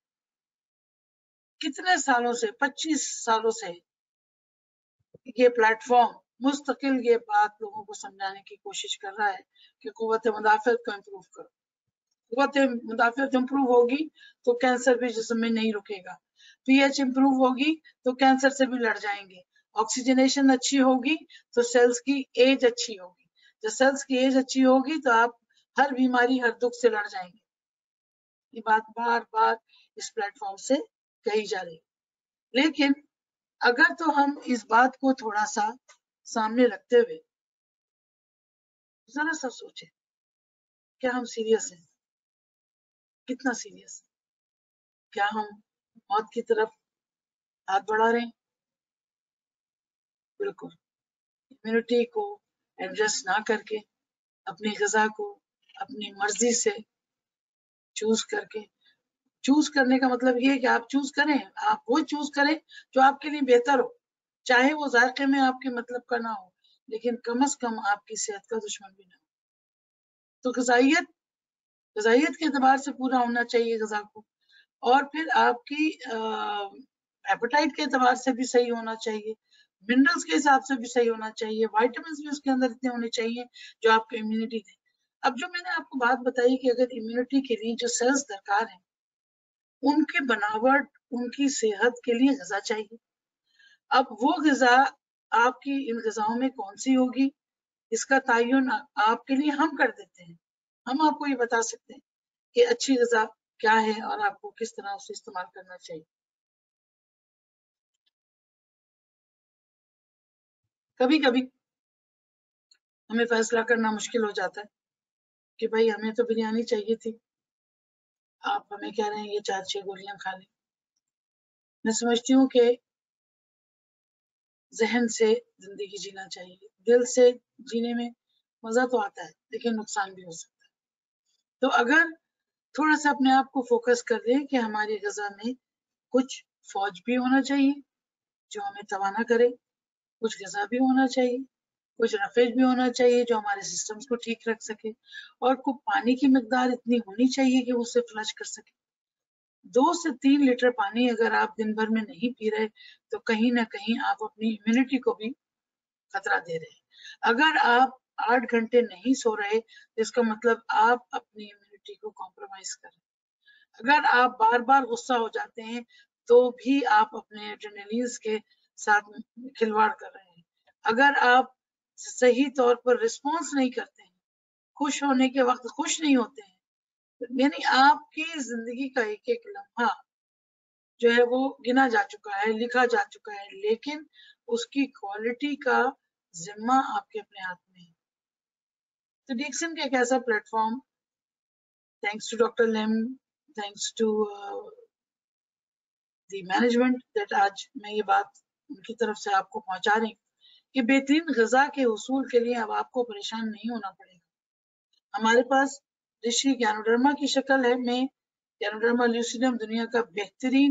कितने सालों से, 25 सालों से ये प्लेटफॉर्म मुस्तकिल ये बात लोगों को समझाने की कोशिश कर रहा है कि कुव्वत मुदाफ़अत को इम्प्रूव करो। कुव्वत मुदाफ़अत इम्प्रूव होगी तो कैंसर भी जिस्म में नहीं रुकेगा। pH इम्प्रूव होगी तो कैंसर से भी लड़ जाएंगे। ऑक्सीजनेशन अच्छी होगी तो सेल्स की एज अच्छी होगी। जब सेल्स की एज अच्छी होगी तो आप हर बीमारी, हर दुख से लड़ जाएंगे। ये बात बार बार इस प्लेटफॉर्म से कही जा रही है। लेकिन अगर तो हम इस बात को थोड़ा सा सामने रखते हुए जरा सा सोचें, क्या हम सीरियस हैं? कितना सीरियस? क्या हम मौत की तरफ हाथ बढ़ा रहे हैं? बिल्कुल। इम्यूनिटी को एडजस्ट ना करके, अपनी ग़िज़ा को अपनी मर्जी से चूज करके, चूज करने का मतलब ये है कि आप चूज करें, आप वो चूज करें जो आपके लिए बेहतर हो, चाहे वो जायके में आपके मतलब का ना हो, लेकिन कम से कम आपकी सेहत का दुश्मन भी ना हो। तो ग़िज़ाइयत के एतबार से पूरा होना चाहिए ग़िज़ा को, और फिर आपकी एपेटाइट के एतबार से भी सही होना चाहिए, मिनरल्स के हिसाब से भी सही होना चाहिए, विटामिन्स भी उसके अंदर इतने होने चाहिए जो आपको इम्यूनिटी दें। अब जो मैंने आपको बात बताई कि अगर इम्यूनिटी के लिए जो सेल्स दरकार हैं, उनकी बनावट, उनकी सेहत के लिए ग़िज़ा चाहिए। अब वो ग़िज़ा आपकी इन ग़िज़ाओं में कौन सी होगी, इसका तयन आपके लिए हम कर देते हैं। हम आपको ये बता सकते हैं कि अच्छी ग़िज़ा क्या है और आपको किस तरह उसे इस्तेमाल करना चाहिए। कभी कभी हमें फैसला करना मुश्किल हो जाता है कि भाई हमें तो बिरयानी चाहिए थी, आप हमें कह रहे हैं ये 4-6 गोलियां खा लें। मैं समझती हूँ कि जहन से जिंदगी जीना चाहिए, दिल से जीने में मजा तो आता है लेकिन नुकसान भी हो सकता है। तो अगर थोड़ा सा अपने आप को फोकस कर दें कि हमारी ग़िज़ा में कुछ फौज भी होना चाहिए जो हमें तबाह ना करे, कुछ ग़िज़ा भी होना चाहिए, कुछ रफेज भी होना चाहिए जो हमारे सिस्टम्स को ठीक रख सके, और कुछ पानी की मिकदार इतनी होनी चाहिए कि उसे फ्लश कर सके। 2 से 3 लीटर पानी अगर आप दिन भर में नहीं पी रहे तो कहीं ना कहीं आप अपनी इम्यूनिटी को भी खतरा दे रहे हैं। अगर आप 8 घंटे नहीं सो रहे तो इसका मतलब आप अपनी इम्यूनिटी को कॉम्प्रोमाइज कर रहे हैं। अगर आप बार बार गुस्सा हो जाते हैं तो भी आप अपने एड्रेनलिन्स के साथ खिलवाड़ कर रहे हैं। अगर आप सही तौर पर रिस्पॉन्स नहीं करते हैं, खुश होने के वक्त खुश नहीं होते हैं, यानी आपकी जिंदगी का एक एक लम्हा जो है वो गिना जा चुका है, लिखा जा चुका है, लेकिन उसकी क्वालिटी का जिम्मा आपके अपने हाथ में है। तो डिक्सन का एक ऐसा platform, thanks to doctor Lim, thanks to the management, that आज मैं ये बात उनकी तरफ से आपको पहुंचा रही कि बेहतरीन ग़िज़ा के उसूल के लिए अब आपको परेशान नहीं होना पड़ेगा। हमारे पास ऋषि गैनोडर्मा की शक्ल है में गैनोडर्मा ल्यूसिडम दुनिया का बेहतरीन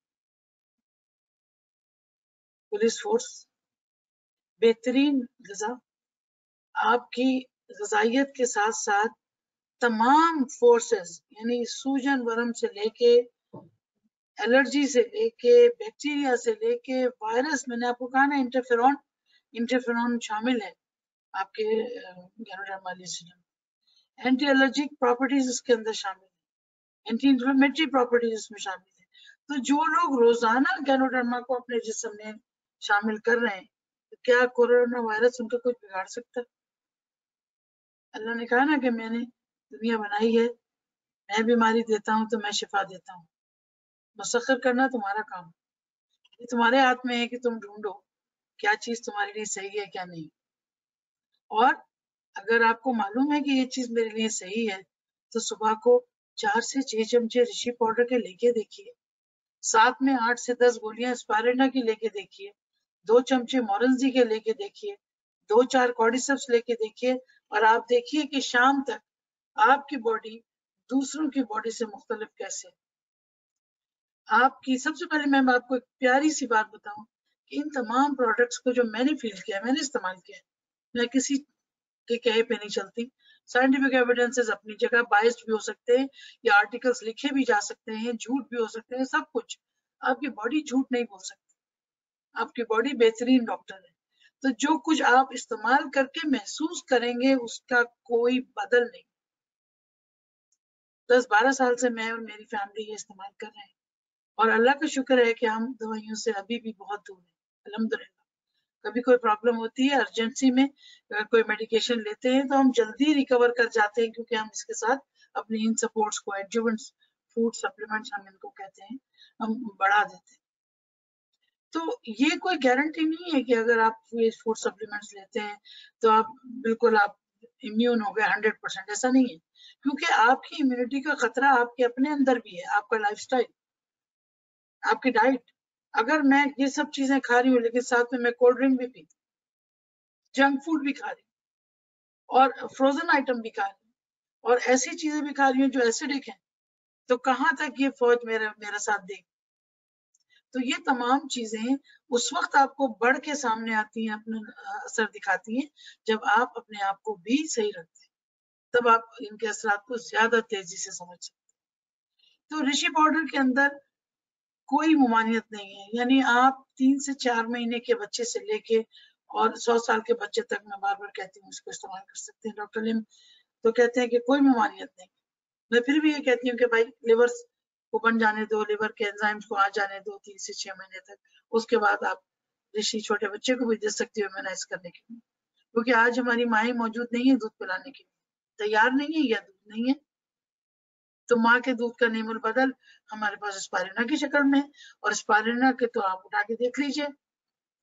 पुलिस फोर्स, बेहतरीन ग़िज़ा, आपकी ग़िज़ाइयत के साथ साथ तमाम फोर्सेस, यानी सूजन वर्म से लेके एलर्जी से लेके बैक्टीरिया से लेके वायरस, मैंने आपको कहा ना इंटरफेरॉन शामिल है आपके ganoderma lucidum. Anti allergic properties इसके अंदर शामिल है, एंटी इंफ्लेमेटरी प्रॉपर्टीज इसमें शामिल है। तो जो लोग रोजाना गैनोडर्मा को अपने जिस्म में शामिल कर रहे हैं, तो क्या कोरोना वायरस उनका कुछ बिगाड़ सकता है? अल्लाह ने कहा ना कि मैंने दुनिया बनाई है, मैं बीमारी देता हूँ तो मैं शिफा देता हूँ, मुसख्खर करना तुम्हारा काम, ये तुम्हारे हाथ में है कि तुम ढूंढो क्या चीज तुम्हारे लिए सही है क्या नहीं। और अगर आपको मालूम है कि ये चीज मेरे लिए सही है तो सुबह को 4 से 6 चमचे ऋषि पाउडर के लेके देखिए, साथ में 8 से 10 गोलियां स्पायरेना की लेके देखिए, 2 चमचे मोरेंजी के लेके देखिए, 2-4 कॉर्डिसेप्स लेके देखिए, और आप देखिए कि शाम तक आपकी बॉडी दूसरों की बॉडी से मुख्तलिफ कैसे। आपकी सबसे पहले मैं आपको एक प्यारी सी बात बताऊं कि इन तमाम प्रोडक्ट्स को जो मैंने फील किया, मैंने इस्तेमाल किया, मैं किसी के कहे पे नहीं चलती। साइंटिफिक एविडेंसेस अपनी जगह, बायस्ड भी हो सकते हैं या आर्टिकल्स लिखे भी जा सकते हैं, झूठ भी हो सकते हैं, सब कुछ। आपकी बॉडी झूठ नहीं बोल सकती, आपकी बॉडी बेहतरीन डॉक्टर है। तो जो कुछ आप इस्तेमाल करके महसूस करेंगे उसका कोई बदल नहीं। 10-12 साल से मैं और मेरी फैमिली ये इस्तेमाल कर रहे हैं और अल्लाह का शुक्र है कि हम दवाइयों से अभी भी बहुत दूर हैं, अल्हम्दुलिल्लाह। कभी कोई प्रॉब्लम होती है अर्जेंसी में, अगर कोई मेडिकेशन लेते हैं तो हम जल्दी रिकवर कर जाते हैं क्योंकि हम इसके साथ अपनी इन सपोर्ट्स को, एडजुवेंट्स, फूड सप्लीमेंट्स हम इनको कहते हैं, हम बढ़ा देते हैं। तो ये कोई गारंटी नहीं है कि अगर आप ये फूड सप्लीमेंट्स लेते हैं तो आप बिल्कुल आप इम्यून हो गए 100%, ऐसा नहीं है, क्योंकि आपकी इम्यूनिटी का खतरा आपके अपने अंदर भी है, आपका लाइफस्टाइल, आपकी डाइट। अगर मैं ये सब चीजें खा रही हूँ लेकिन साथ में मैं कोल्ड ड्रिंक भी पी, जंक फूड भी खा रही हूँ और फ्रोजन आइटम भी खा रही हूँ और ऐसी चीजें भी खा रही हूँ जो एसिडिक है, तो कहाँ तक ये फौज मेरा साथ देगी? तो ये तमाम चीजें उस वक्त आपको बढ़ के सामने आती हैं, अपना असर दिखाती हैं जब आप अपने आप को भी सही रखते हैं, तब आप इनके असरात को ज्यादा तेजी से समझ सकते हैं। तो ऋषि पाउडर के अंदर कोई मुमानियत नहीं है, यानी आप 3 से 4 महीने के बच्चे से लेके और 100 साल के बच्चे तक, मैं बार बार कहती हूँ, इसको इस्तेमाल कर सकते हैं। डॉक्टर लिम तो कहते हैं कि कोई मुमानियत नहीं, मैं फिर भी ये कहती हूँ कि भाई लिवर को बन जाने दो, लिवर के एंजाइम्स को आ जाने दो 3 से 6 महीने तक, उसके बाद आप ऋषि छोटे बच्चे को भी दे सकती हो इम्यूनाइज करने के लिए, क्योंकि आज हमारी माएँ मौजूद नहीं है दूध पिलाने के लिए, तैयार नहीं है या दूध नहीं है, तो माँ के दूध का नेमुल बदल हमारे पास स्पायरुलिना की शक्ल में है, और स्पायरुलिना के तो आप उठा के देख लीजिए,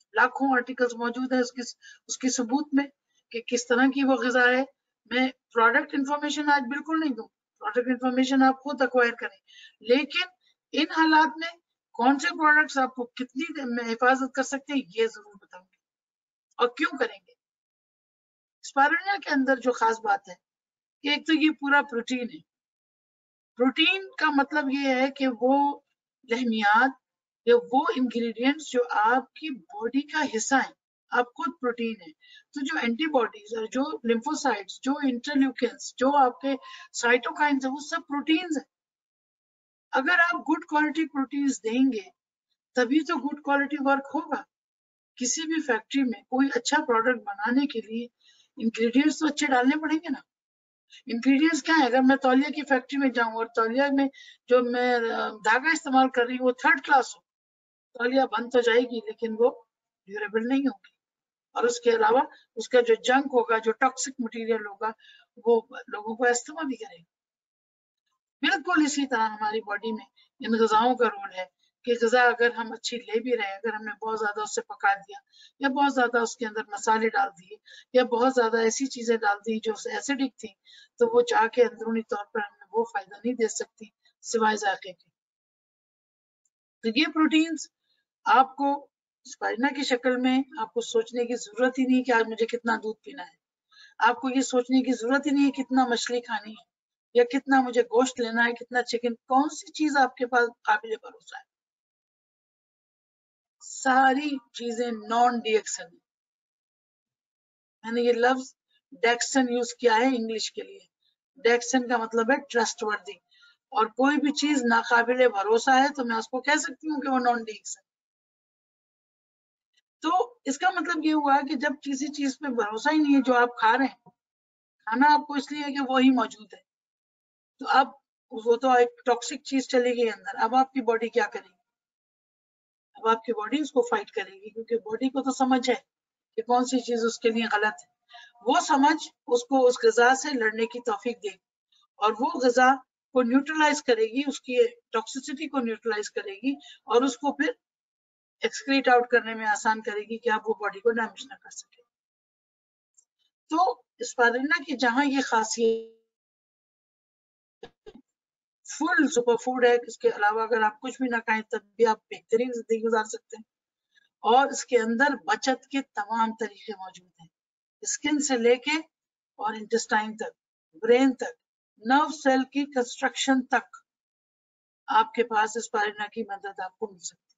लाखों आर्टिकल्स मौजूद है उसकी सबूत में कि किस तरह की वो ग़िज़ा है। मैं प्रोडक्ट इंफॉर्मेशन आज बिल्कुल नहीं दूं, प्रोडक्ट इंफॉर्मेशन आप खुद एक्वायर करें, लेकिन इन हालात में कौन से प्रोडक्ट्स आपको कितनी देर में हिफाजत कर सकते हैं ये जरूर बताऊंगी और क्यों करेंगे। स्पारुलिना के अंदर जो खास बात है कि एक तो ये पूरा प्रोटीन है। प्रोटीन का मतलब ये है कि वो लहमियात या वो इंग्रेडिएंट्स जो आपकी बॉडी का हिस्सा है, आप खुद प्रोटीन है। तो जो एंटीबॉडीज और जो लिम्फोसाइट्स, जो इंटरल्यूकिन्स, जो आपके साइटोकाइन्स है, वो सब प्रोटीन्स है। अगर आप गुड क्वालिटी प्रोटीन्स देंगे तभी तो गुड क्वालिटी वर्क होगा। किसी भी फैक्ट्री में कोई अच्छा प्रोडक्ट बनाने के लिए इंग्रेडिएंट्स तो अच्छे डालने पड़ेंगे ना। इंग्रेडिएंट्स क्या है, अगर मैं तौलिया की फैक्ट्री में जाऊं और तौलिया में जो मैं धागा इस्तेमाल कर रही हूँ वो थर्ड क्लास हो, तौलिया बन तो जाएगी लेकिन वो ड्यूरेबल नहीं होगी, और उसके अलावा उसका जो जंक होगा, जो टॉक्सिक मटेरियल होगा, वो लोगों को अस्थमा भी करेगा। बिल्कुल इसी तरह हमारी बॉडी में इन ग़िज़ाओं का रोल है कि ग़िज़ा अगर हम अच्छी ले भी रहे हैं, अगर हमने बहुत ज्यादा उससे पका दिया या बहुत ज्यादा उसके अंदर मसाले डाल दिए या बहुत ज्यादा ऐसी चीजें डाल दी जो एसिडिक थी, तो वो जाके अंदरूनी तौर पर हमें वो फायदा नहीं दे सकती सिवाय जायके के। तो ये प्रोटीन्स आपको स्पाइरुलिना की शक्ल में, आपको सोचने की जरूरत ही नहीं कि आज मुझे कितना दूध पीना है, आपको ये सोचने की जरूरत ही नहीं है कितना मछली खानी है या कितना मुझे गोश्त लेना है, कितना चिकन, कौन सी चीज आपके पास काबिल भरोसा है। सारी चीजें नॉन डीएक्सन। मैंने ये लफ्ज डेक्सन यूज किया है इंग्लिश के लिए। डेक्सन का मतलब है ट्रस्टवर्दी, और कोई भी चीज नाकाबिले भरोसा है तो मैं उसको कह सकती हूँ कि वो नॉन डीएक्सन। तो इसका मतलब ये हुआ कि जब किसी चीज पे भरोसा ही नहीं है, जो आप खा रहे हैं, खाना आपको इसलिए है कि वो ही मौजूद है, तो अब वो तो एक टॉक्सिक चीज चली गई अंदर, अब आपकी बॉडी क्या करेगी? अब आपकी बॉडी उसको फाइट करेगी, क्योंकि बॉडी को तो समझ है कि कौन सी चीज उसके लिए गलत है। वो समझ उसको उस ग़िज़ा से लड़ने की तौफीक देगी और वो ग़िज़ा को न्यूट्रलाइज करेगी, उसकी टॉक्सिसिटी को न्यूट्रलाइज करेगी और उसको फिर एक्सक्रीट आउट करने में आसान करेगी कि आप वो बॉडी को डैमेज ना कर सके। तो स्पारुलिना की जहां ये खासियत फुल सुपर फूड है, इसके अलावा अगर आप कुछ भी ना खाएं तब भी आप बेहतरीन जिंदगी गुजार सकते हैं, और इसके अंदर बचत के तमाम तरीके मौजूद हैं, स्किन से लेके और इंटेस्टाइन तक, ब्रेन तक, नर्व सेल की कंस्ट्रक्शन तक आपके पास स्पारुलिना की मदद आपको मिल सकती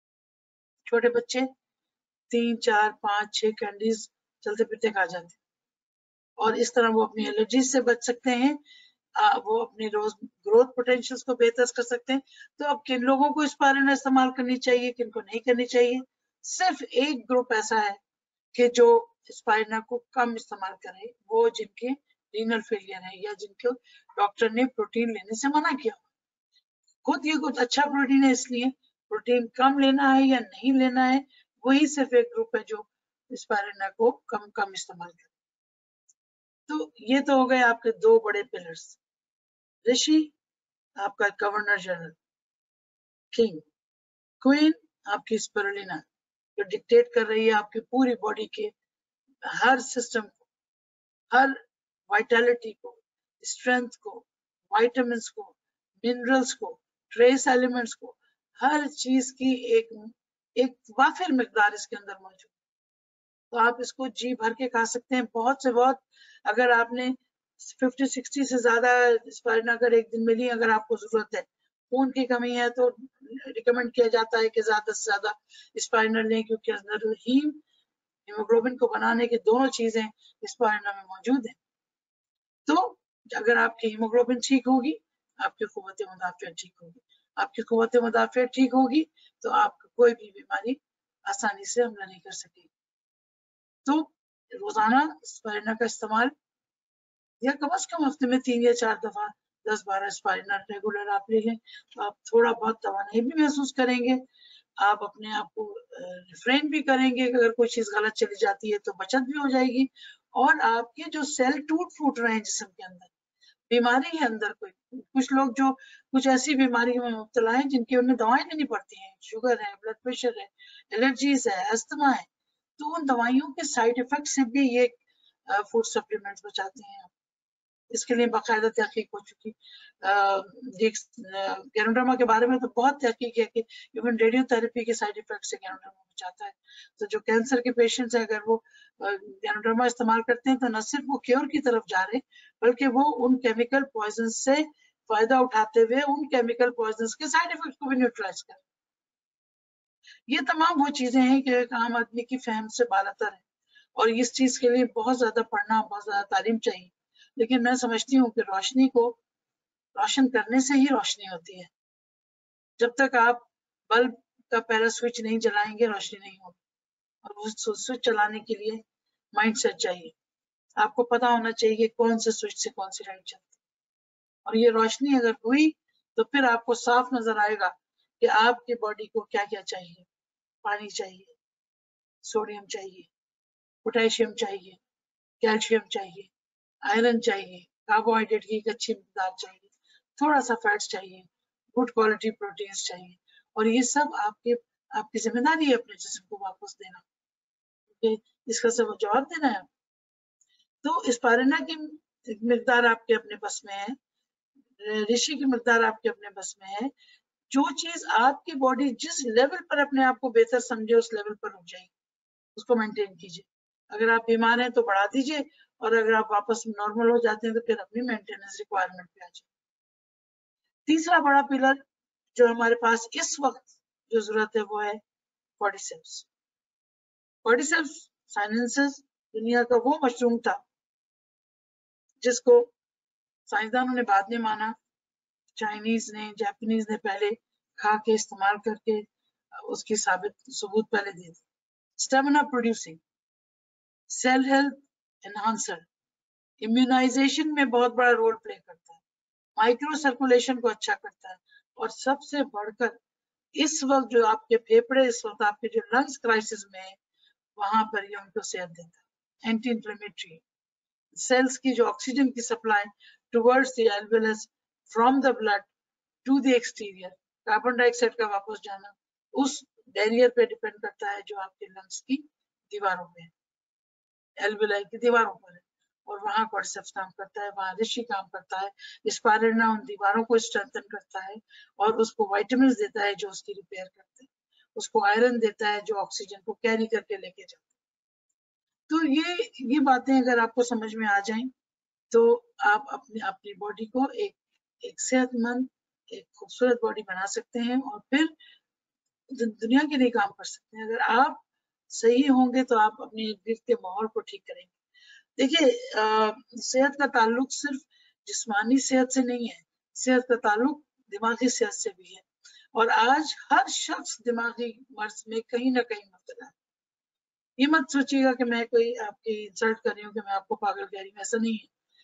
है। छोटे बच्चे 3, 4, 5, 6 कैंडीज चलते फिरते खा जाते हैं और इस तरह वो अपनी एलर्जी से बच सकते हैं, वो अपने रोज ग्रोथ पोटेंशियल्स को बेहतर कर सकते हैं। तो अब किन लोगों को स्पारुलिना इस्तेमाल करनी चाहिए, किन को नहीं करनी चाहिए? सिर्फ एक ग्रुप ऐसा है कि जो स्पारुलिना को कम इस्तेमाल करे, वो जिनके रीनल फेलियर है या जिनको डॉक्टर ने प्रोटीन लेने से मना किया। खुद ये कुछ अच्छा प्रोटीन है, इसलिए प्रोटीन कम लेना है या नहीं लेना है, वही सिर्फ एक ग्रुप है जो स्पारुलिना को कम इस्तेमाल करे। तो ये तो हो गए आपके दो बड़े पिलर्स, ऋषि आपका गवर्नर जनरल, किंग, क्वीन आपकी स्पारुलिना जो डिक्टेट कर रही है आपकी पूरी बॉडी के हर सिस्टम को, हर वाइटलिटी को, स्ट्रेंथ को, वाइटामिन को, मिनरल्स को, ट्रेस एलिमेंट्स को, हर चीज की एक वाफिर मिकदार इसके अंदर मौजूद। तो आप इसको जी भर के खा सकते हैं, बहुत से बहुत। अगर आपने 50-60 से ज्यादा स्पारुलिना अगर एक दिन में ली, अगर आपको जरूरत है, खून की कमी है, तो रिकमेंड किया जाता है कि ज्यादा से ज्यादा स्पारुलिना लें, क्योंकि अंदर हीमोग्लोबिन को बनाने की दोनों चीजें स्पारुलिना में मौजूद है। तो अगर आपकी हीमोग्लोबिन ठीक होगी, आपकी कुव्वत मुदाफ़ियत ठीक होगी, आपकी कुव्वत मुदाफ़ियत ठीक होगी तो आपको कोई भी बीमारी आसानी से हमला नहीं कर सकेगी। तो रोजाना स्पारुलिना का इस्तेमाल या कम से कम हफ्ते में 3 या 4 दफा 10-12 स्पारुलिना रेगुलर आप ले लें, तो आप थोड़ा बहुत तवानाई भी महसूस करेंगे, आप अपने आप को रिफ्रेन भी करेंगे कि अगर कोई चीज गलत चली जाती है तो बचत भी हो जाएगी, और आपके जो सेल टूट फूट रहे हैं जिस्म के अंदर, बीमारी है अंदर कोई। कुछ लोग जो कुछ ऐसी बीमारी में मुब्तला हैं जिनकी उन्हें दवाएं लेनी पड़ती हैं, शुगर है, ब्लड प्रेशर है, एलर्जीज है, अस्थमा है, तो उन दवाइयों के साइड इफेक्ट से भी ये फूड सप्लीमेंट्स बचाते हैं। इसके लिए बाकायदा तहकीक हो चुकी। गैनोडर्मा के बारे में तो बहुत तहकीक है कि इवन रेडियोथेरेपी के साइड इफेक्ट से गैनोडर्मा बचाता है। तो जो कैंसर के पेशेंट्स हैं अगर वो गैनोडर्मा इस्तेमाल करते हैं तो न सिर्फ वो क्योर की तरफ जा रहे बल्कि वो उन केमिकल पॉइजन से फायदा उठाते हुए उन केमिकल पॉइजन के साइड इफेक्ट को भी न्यूट्रलाइज करें। ये तमाम वो चीजें हैं कि एक आम आदमी की फहम से बालातर है और इस चीज के लिए बहुत ज्यादा पढ़ना, बहुत ज्यादा तालीम चाहिए। लेकिन मैं समझती हूँ कि रोशनी को रोशन करने से ही रोशनी होती है। जब तक आप बल्ब का पहला स्विच नहीं जलाएंगे रोशनी नहीं होगी। और उस स्विच चलाने के लिए माइंड सेट चाहिए। आपको पता होना चाहिए कौन से स्विच से कौन सी लाइट चलती है। और ये रोशनी अगर हुई तो फिर आपको साफ नजर आएगा कि आपकी बॉडी को क्या क्या चाहिए। पानी चाहिए, सोडियम चाहिए, पोटेशियम चाहिए, कैल्शियम चाहिए, आयरन चाहिए, कार्बोहाइड्रेट की एक अच्छी मिकदार चाहिए, थोड़ा सा फैट्स चाहिए, गुड क्वालिटी प्रोटीन्स चाहिए। और ये सब आपकी जिम्मेदारी है अपने जिस्म को वापस देना, इसका सब जवाब देना है। तो स्पाइरुलिना की मिकदार आपके अपने बस में है, ऋषि की मिकदार आपके अपने बस में है। जो चीज आपकी बॉडी जिस लेवल पर अपने आप को बेहतर समझे उस लेवल पर रुक जाएगी, उसको मेंटेन कीजिए। अगर आप बीमार हैं तो बढ़ा दीजिए और अगर आप वापस नॉर्मल हो जाते हैं तो फिर अपनी मेंटेनेंस रिक्वायरमेंट पे आ जाए। तीसरा बड़ा पिलर जो हमारे पास इस वक्त जो जरूरत है वो है कॉर्डिसेप्स। कॉर्डिसेप्स साइनेंसिस दुनिया का वो मशरूम था जिसको साइंसदानों ने बाद में माना, चाइनीज ने, जापानीज ने पहले खा के इस्तेमाल करके उसकी सबूत पहले दी थी। Stamina producing, cell health enhancer, immunisation में बहुत बड़ा रोल प्ले करता है, माइक्रो सर्कुलेशन को अच्छा करता है और सबसे बढ़कर इस वक्त जो आपके फेफड़े, इस वक्त आपके जो लंग्स क्राइसिस में है वहां पर ये उनको सेहत देता है। एंटी इंफ्लेमेटरी, सेल्स की जो ऑक्सीजन की supply towards the alveolus from the blood to the exterior, carbon dioxide का वापस जाना उस बैरियर पे डिपेंड करता है जो आपके लंग्स की दीवारों में है, एल्वेलाई की दीवारों पर है। और वहां कॉर्डिसेप्स काम करता है, वहां ऋषि काम करता है। स्पाइरुलिना उन दीवारों को स्ट्रेंथन करता है और उसको विटामिन्स देता है जो उसकी रिपेयर करते हैं, उसको आयरन देता है जो ऑक्सीजन को कैरी करके लेके जाता है। तो ये बातें अगर आपको समझ में आ जाएं तो आप अपनी बॉडी को एक सेहतमंद, एक खूबसूरत बॉडी बना सकते हैं और फिर दुनिया के लिए काम कर सकते हैं। अगर आप सही होंगे तो आप अपने इर्द गिर्द के माहौल को ठीक करेंगे। देखिए, सेहत का ताल्लुक सिर्फ जिस्मानी सेहत से नहीं है, सेहत का ताल्लुक दिमागी सेहत से भी है। और आज हर शख्स दिमागी मर्ज में कहीं ना कहीं मुब्तला है। ये मत सोचिएगा कि मैं कोई आपकी इंसल्ट कर रही हूँ, कि मैं आपको पागल कह रही हूँ, ऐसा नहीं है।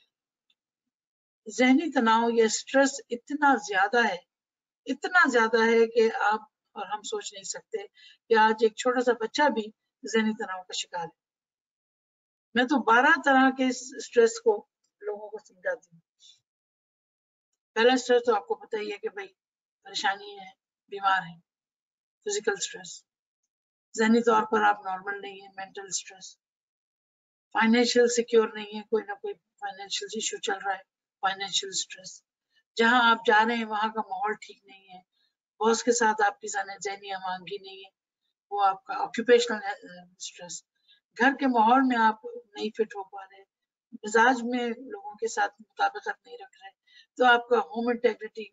जहनी तनाव या स्ट्रेस इतना ज्यादा है कि आप और हम सोच नहीं सकते कि आज एक छोटा सा बच्चा भी जहनी तनाव का शिकार है। मैं तो 12 तरह के स्ट्रेस को लोगों को समझाती हूँ। पहला स्ट्रेस तो आपको पता ही है कि भाई परेशानी है, बीमार है, फिजिकल स्ट्रेस। जहनी तौर पर आप नॉर्मल नहीं है, मेंटल स्ट्रेस। फाइनेंशियल सिक्योर नहीं है, कोई ना कोई फाइनेंशियल इशू चल रहा है, फाइनेंशियल स्ट्रेस। जहां आप जा रहे हैं वहां का माहौल ठीक नहीं है, बॉस के साथ आपकी जहनी अमानगी नहीं है, वो आपका ऑक्यूपेशनल स्ट्रेस। घर के माहौल में आप नहीं फिट हो पा रहे, मिजाज में लोगों के साथ मुताबिकत नहीं रख रहे, तो आपका होम इंटेग्रिटी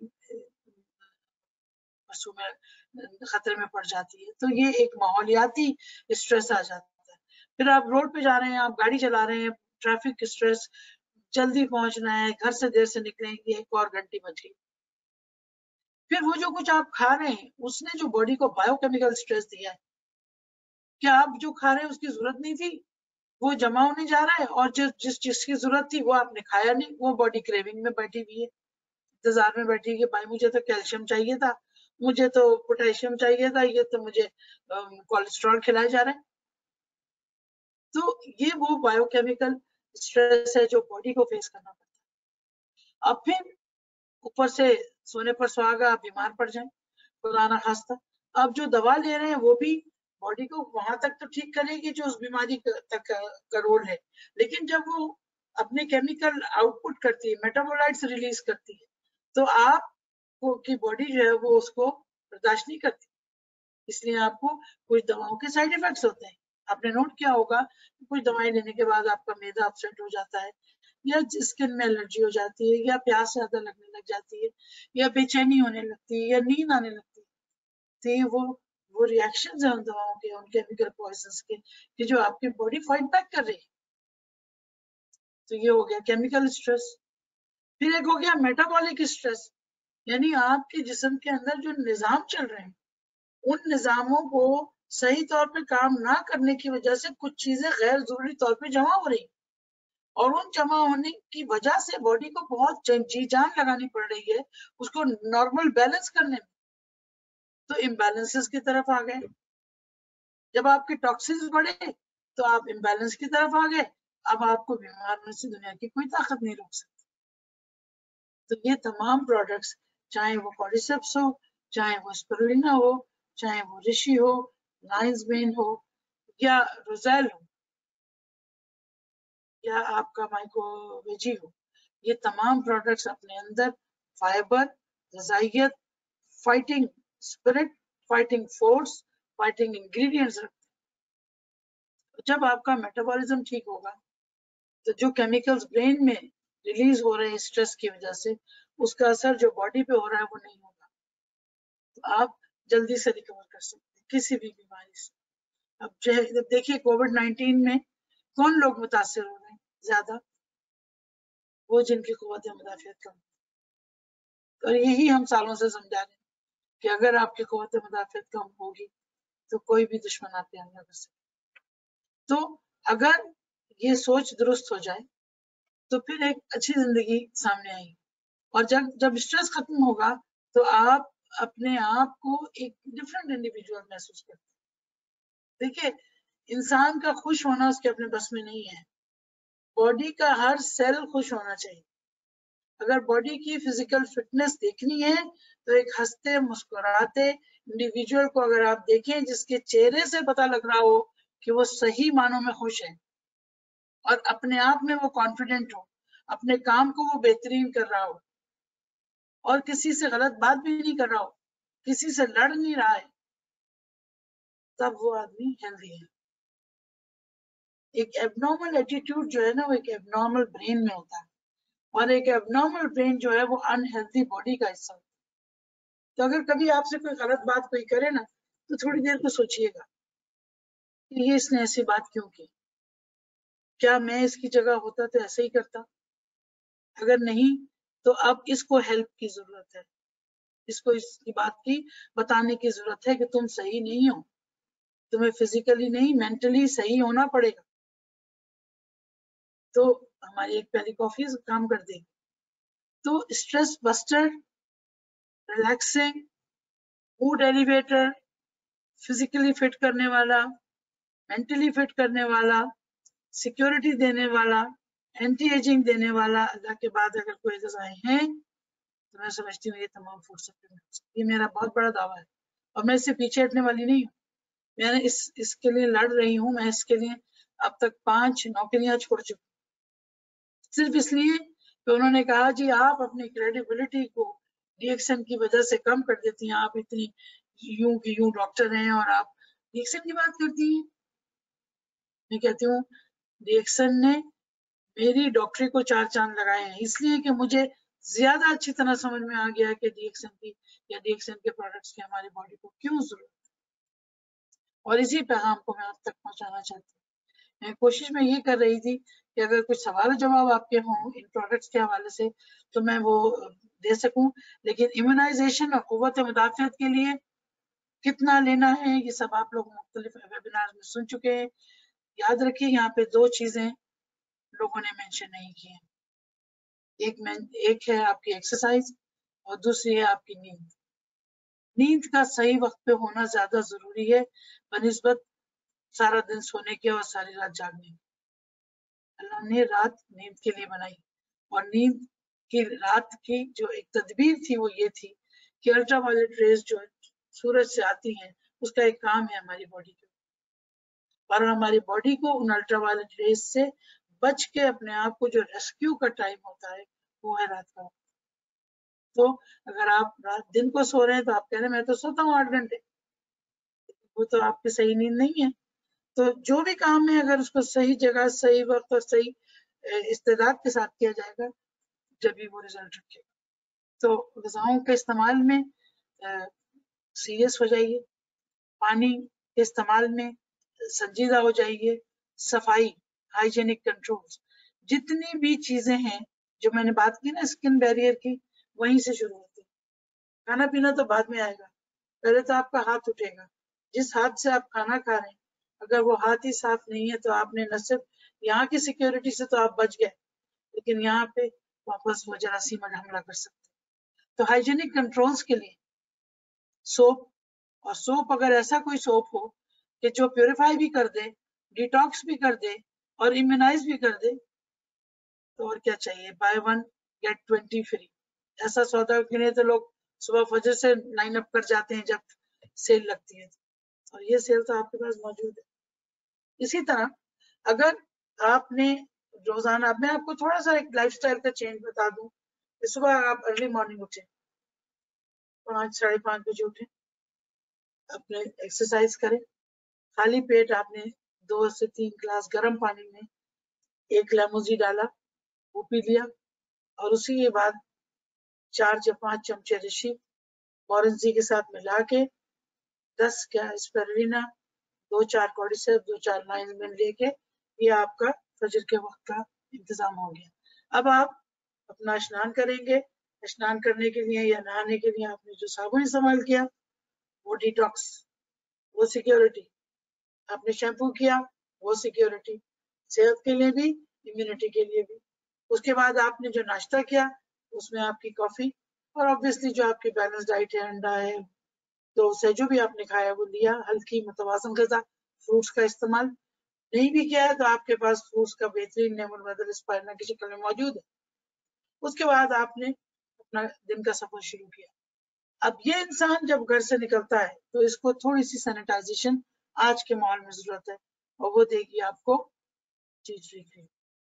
खतरे में पड़ जाती है। तो ये एक माहौलियाती स्ट्रेस आ जाता है। फिर आप रोड पे जा रहे हैं, आप गाड़ी चला रहे हैं, ट्रैफिक स्ट्रेस, जल्दी पहुंचना है, घर से देर से निकलेंगे, एक और घंटी बच गई। फिर वो जो कुछ आप खा रहे हैं उसने जो बॉडी को बायोकेमिकल स्ट्रेस दिया है, क्या आप जो खा रहे हैं उसकी जरूरत नहीं थी, वो जमा होने जा रहा है, और जिस जिसकी जरूरत थी वो आपने खाया नहीं, वो बॉडी क्रेविंग में बैठी हुई है, इंतजार में बैठी है कि भाई मुझे तो कैल्शियम चाहिए था, मुझे तो पोटेशियम चाहिए था, ये तो मुझे कोलेस्ट्रॉल खिलाया जा रहा है। तो ये वो बायोकेमिकल स्ट्रेस है जो बॉडी को फेस करना पड़ता है। अब फिर ऊपर से सोने पर सुहागा आप बीमार पड़ जाए, खुदा ना खास्ता। अब जो दवा ले रहे हैं वो भी बॉडी को वहां तक तो ठीक करेगी जो उस बीमारी तक का रोल है, लेकिन जब वो अपने केमिकल आउटपुट करती है, मेटाबोलाइट्स रिलीज करती है, तो आप की बॉडी जो है वो उसको बर्दाश्त नहीं करती। इसलिए आपको कुछ दवाओं के साइड इफेक्ट्स होते हैं। आपने नोट किया होगा कुछ दवाएं लेने के बाद आपका मैदा अपसेट हो जाता है, या स्किन में एलर्जी हो जाती है, या प्यास ज्यादा लगने लग जाती है, या बेचैनी होने लगती है, या नींद आने लगती है। तो ये वो रिएक्शंस हैं उन दवाओं के, उन केमिकल पॉइजन्स के, कि जो आपकी बॉडी फाइट बैक कर रही है। तो ये हो गया केमिकल स्ट्रेस। फिर एक हो गया मेटाबॉलिक स्ट्रेस, यानी आपके जिस्म के अंदर जो निजाम चल रहे हैं उन निजामों को सही तौर पे काम ना करने की वजह से कुछ चीजें गैर जरूरी तौर पे जमा हो रही, और उन जमा होने की वजह से बॉडी को बहुत जी जान लगानी पड़ रही है उसको नॉर्मल बैलेंस करने में। तो इम्बैलेंसेस की तरफ आ गए। जब आपके टॉक्सिन्स बढ़े तो आप इम्बैलेंस की तरफ आ गए। अब आपको बीमार होने से दुनिया की कोई ताकत नहीं रोक सकती। तो ये तमाम प्रोडक्ट्स, चाहे वो कॉर्डिसेप्स हो, चाहे वो स्पिरुलिना हो, चाहे वो ऋषि हो, लायंस मेन हो, या रोजेल हो, या आपका माइक्रोवेजी हो, ये तमाम प्रोडक्ट्स अपने अंदर फाइबर, गजाइयत, fighting spirit, fighting force, fighting ingredients रखते हैं। जब आपका मेटाबॉलिज्म ठीक होगा तो जो केमिकल्स ब्रेन में रिलीज हो रहे हैं स्ट्रेस की वजह से, उसका असर जो बॉडी पे हो रहा है वो नहीं होगा। तो आप जल्दी से रिकवर कर सकते हैं किसी भी बीमारी से। अब जब देखिए कोविड-19 में कौन लोग मुतासर हो रहे हैं ज्यादा? वो जिनकी कुव्वत मुदाफियत कम। और यही हम सालों से समझा रहे हैं कि अगर आपकी कुव्वत मुदाफियत कम होगी तो कोई भी दुश्मन आप पे हमला कर सकता। तो अगर ये सोच दुरुस्त हो जाए तो फिर एक अच्छी जिंदगी सामने आएगी। और जब स्ट्रेस खत्म होगा तो आप अपने आप को एक डिफरेंट इंडिविजुअल महसूस करते हैं। देखिए, इंसान का खुश होना उसके अपने बस में नहीं है। बॉडी का हर सेल खुश होना चाहिए। अगर बॉडी की फिजिकल फिटनेस देखनी है तो एक हंसते मुस्कुराते इंडिविजुअल को अगर आप देखें जिसके चेहरे से पता लग रहा हो कि वो सही मानों में खुश है और अपने आप में वो कॉन्फिडेंट हो, अपने काम को वो बेहतरीन कर रहा हो और किसी से गलत बात भी नहीं कर रहा हो, किसी से लड़ नहीं रहा है, तब वो आदमी हेल्दी है। एक एबनॉर्मल एटीट्यूड जो है ना वो एक एबनॉर्मल ब्रेन में होता है, और एक एबनॉर्मल ब्रेन जो है वो अनहेल्दी बॉडी का हिस्सा होता है। तो अगर कभी आपसे कोई गलत बात कोई करे ना तो थोड़ी देर को सोचिएगा कि ये इसने ऐसी बात क्यों की, क्या मैं इसकी जगह होता तो ऐसे ही करता? अगर नहीं तो अब इसको हेल्प की जरूरत है, इसको इसकी बात की बताने की जरूरत है कि तुम सही नहीं हो, तुम्हें फिजिकली नहीं मेंटली सही होना पड़ेगा। तो हमारी एक प्यारी कॉफी काम कर देगी। तो stress buster, relaxing, mood elevator, physically fit करने वाला, मेंटली फिट करने वाला, सिक्योरिटी देने वाला, एंटी एजिंग देने वाला, अल्लाह के बाद अगर कोई गजाएं हैं तो मैं समझती हूँ ये तमाम फूड सप्लीमेंट्स। ये मेरा बहुत बड़ा दावा है और मैं इससे पीछे हटने वाली नहीं हूँ। मैंने इसके लिए लड़ रही हूँ। मैं इसके लिए अब तक 5 नौकरियां छोड़ चुकी, सिर्फ इसलिए कि उन्होंने कहा जी आप अपनी क्रेडिबिलिटी को डीएक्सन की वजह से कम कर देती हैं, आप इतनी यूं की यूं डॉक्टर हैं और आप डीएक्सन की बात करती हैं। मैं कहती हूँ डीएक्सन ने मेरी डॉक्टरी को 4 चांद लगाए हैं, इसलिए कि मुझे ज्यादा अच्छी तरह समझ में आ गया कि डीएक्सन की या डीएक्सन के प्रोडक्ट्स की हमारी बॉडी को क्यों जरूरत है। और इसी पैगाम को मैं आप तक पहुंचाना चाहती हूँ। मैं कोशिश में ये कर रही थी कि अगर कुछ सवाल जवाब आपके हों इन प्रोडक्ट्स के हवाले से तो मैं वो दे सकूं, लेकिन इम्यूनाइजेशन और कुव्वत मुदाफियत के लिए कितना लेना है ये सब आप लोग मुख्तलिफ वेबिनार में सुन चुके हैं। याद रखिए यहाँ पे 2 चीजें लोगों ने मेंशन नहीं की है, एक है आपकी एक्सरसाइज और दूसरी है आपकी नींद। नींद का सही वक्त पे होना ज्यादा जरूरी है बनिस्बत सारा दिन सोने के और सारी रात जागने। अल्लाह ने रात नींद के लिए बनाई और नींद کہ رات کی جو ایک تدبیر تھی وہ یہ تھی کہ الٹرا وائلٹ ریز جو سورج سے آتی ہیں اس کا ایک کام ہے ہماری باڈی کے، اور ہماری باڈی کو ان الٹرا وائلٹ ریز سے بچ کے اپنے آپ کو جو ریسکیو کا ٹائم ہوتا ہے وہ ہے رات کا۔ تو اگر آپ رات دن کو سو رہے ہیں تو آپ کہہ رہے ہیں میں تو سوتا ہوں 8 گھنٹے، وہ تو آپ کی صحیح نیند نہیں ہے۔ تو جو بھی کام ہے اگر اس کو صحیح جگہ، صحیح وقت اور صحیح استعداد کے ساتھ کیا جائے گا جب بھی وہ رزلٹ رکھے گا۔ تو غذاؤں کے استعمال میں سیریس ہو جائیے، پانی کے استعمال میں سنجیدہ ہو جائیے، صفائی، ہائیجینک کنٹرول، جتنی بھی چیزیں ہیں جو میں نے بات کی نا اسکن بیریئر کی، وہیں سے شروع ہوتی ہے۔ کھانا پینا تو بعد میں آئے گا، پہلے تو آپ کا ہاتھ اٹھے گا۔ جس ہاتھ سے آپ کھانا کھا رہے ہیں اگر وہ ہاتھ ہی صاف نہیں ہے تو آپ نے نہ صرف یہاں کی سیکیورٹی سے تو آپ بچ گئے، لیکن یہاں پہ واپس وہ جراثیم حملہ کر سکتے ہیں۔ تو ہائیجینک کنٹرولز کے لیے سوپ، اور سوپ اگر ایسا کوئی سوپ ہو کہ جو پیوریفائی بھی کر دے، ڈیٹاکس بھی کر دے اور امیونائز بھی کر دے، تو اور کیا چاہیے؟ بائی 1 get 20 فری، ایسا سودا کے لیے تو لوگ صبح فجر سے لائن اپ کر جاتے ہیں جب سیل لگتی ہے، اور یہ سیل تو آپ کے پاس موجود ہے۔ اسی طرح اگر آپ نے روزانہ، میں آپ کو تھوڑا سا ایک لائف سٹائل کا چینج بتا دوں کہ صبح آپ ارلی مارننگ اٹھیں، 5 ساڑھے 5 بجے اٹھیں، اپنے ایکسرسائز کریں، خالی پیٹ آپ نے 2 سے 3 گلاس گرم پانی میں 1 لیمون ڈالا، وہ پی لیا، اور اسی کے بعد 4 یا 5 چمچے رشی اورنجی کے ساتھ ملا کے 10 اسپیرولینہ، 2-4 کوڈیسیپ، 2-4 لائن لے کے، یہ آپ کا فجر کے وقت کا انتظام ہو گیا۔ اب آپ اپنا اشنان کریں گے، اشنان کرنے کے لیے یا نہانے کے لیے آپ نے جو صابن استعمال کیا وہ ڈیٹاکس، وہ سیکیورٹی، آپ نے شیمپو کیا وہ سیکیورٹی، صحت کے لیے بھی، امیونٹی کے لیے بھی۔ اس کے بعد آپ نے جو ناشتہ کیا اس میں آپ کی کافی، اور obviously جو آپ کی بیلنس ڈائٹ ہے، انڈا ہے، تو اسے جو بھی آپ نے کھایا وہ لیا، ہلکی متوازن غذا، فروٹس کا استعمال، نہیں بھی کیا ہے تو آپ کے پاس فروٹس کا بہترین نعم البدل اسپائرنا کی شکل میں موجود ہے۔ اس کے بعد آپ نے اپنا دن کا سفر شروع کیا۔ اب یہ انسان جب گھر سے نکلتا ہے تو اس کو تھوڑی سی سینیٹائزیشن آج کے ماحول میں ضرورت ہے، اور وہ دے گی آپ کو ٹی ٹری کریم۔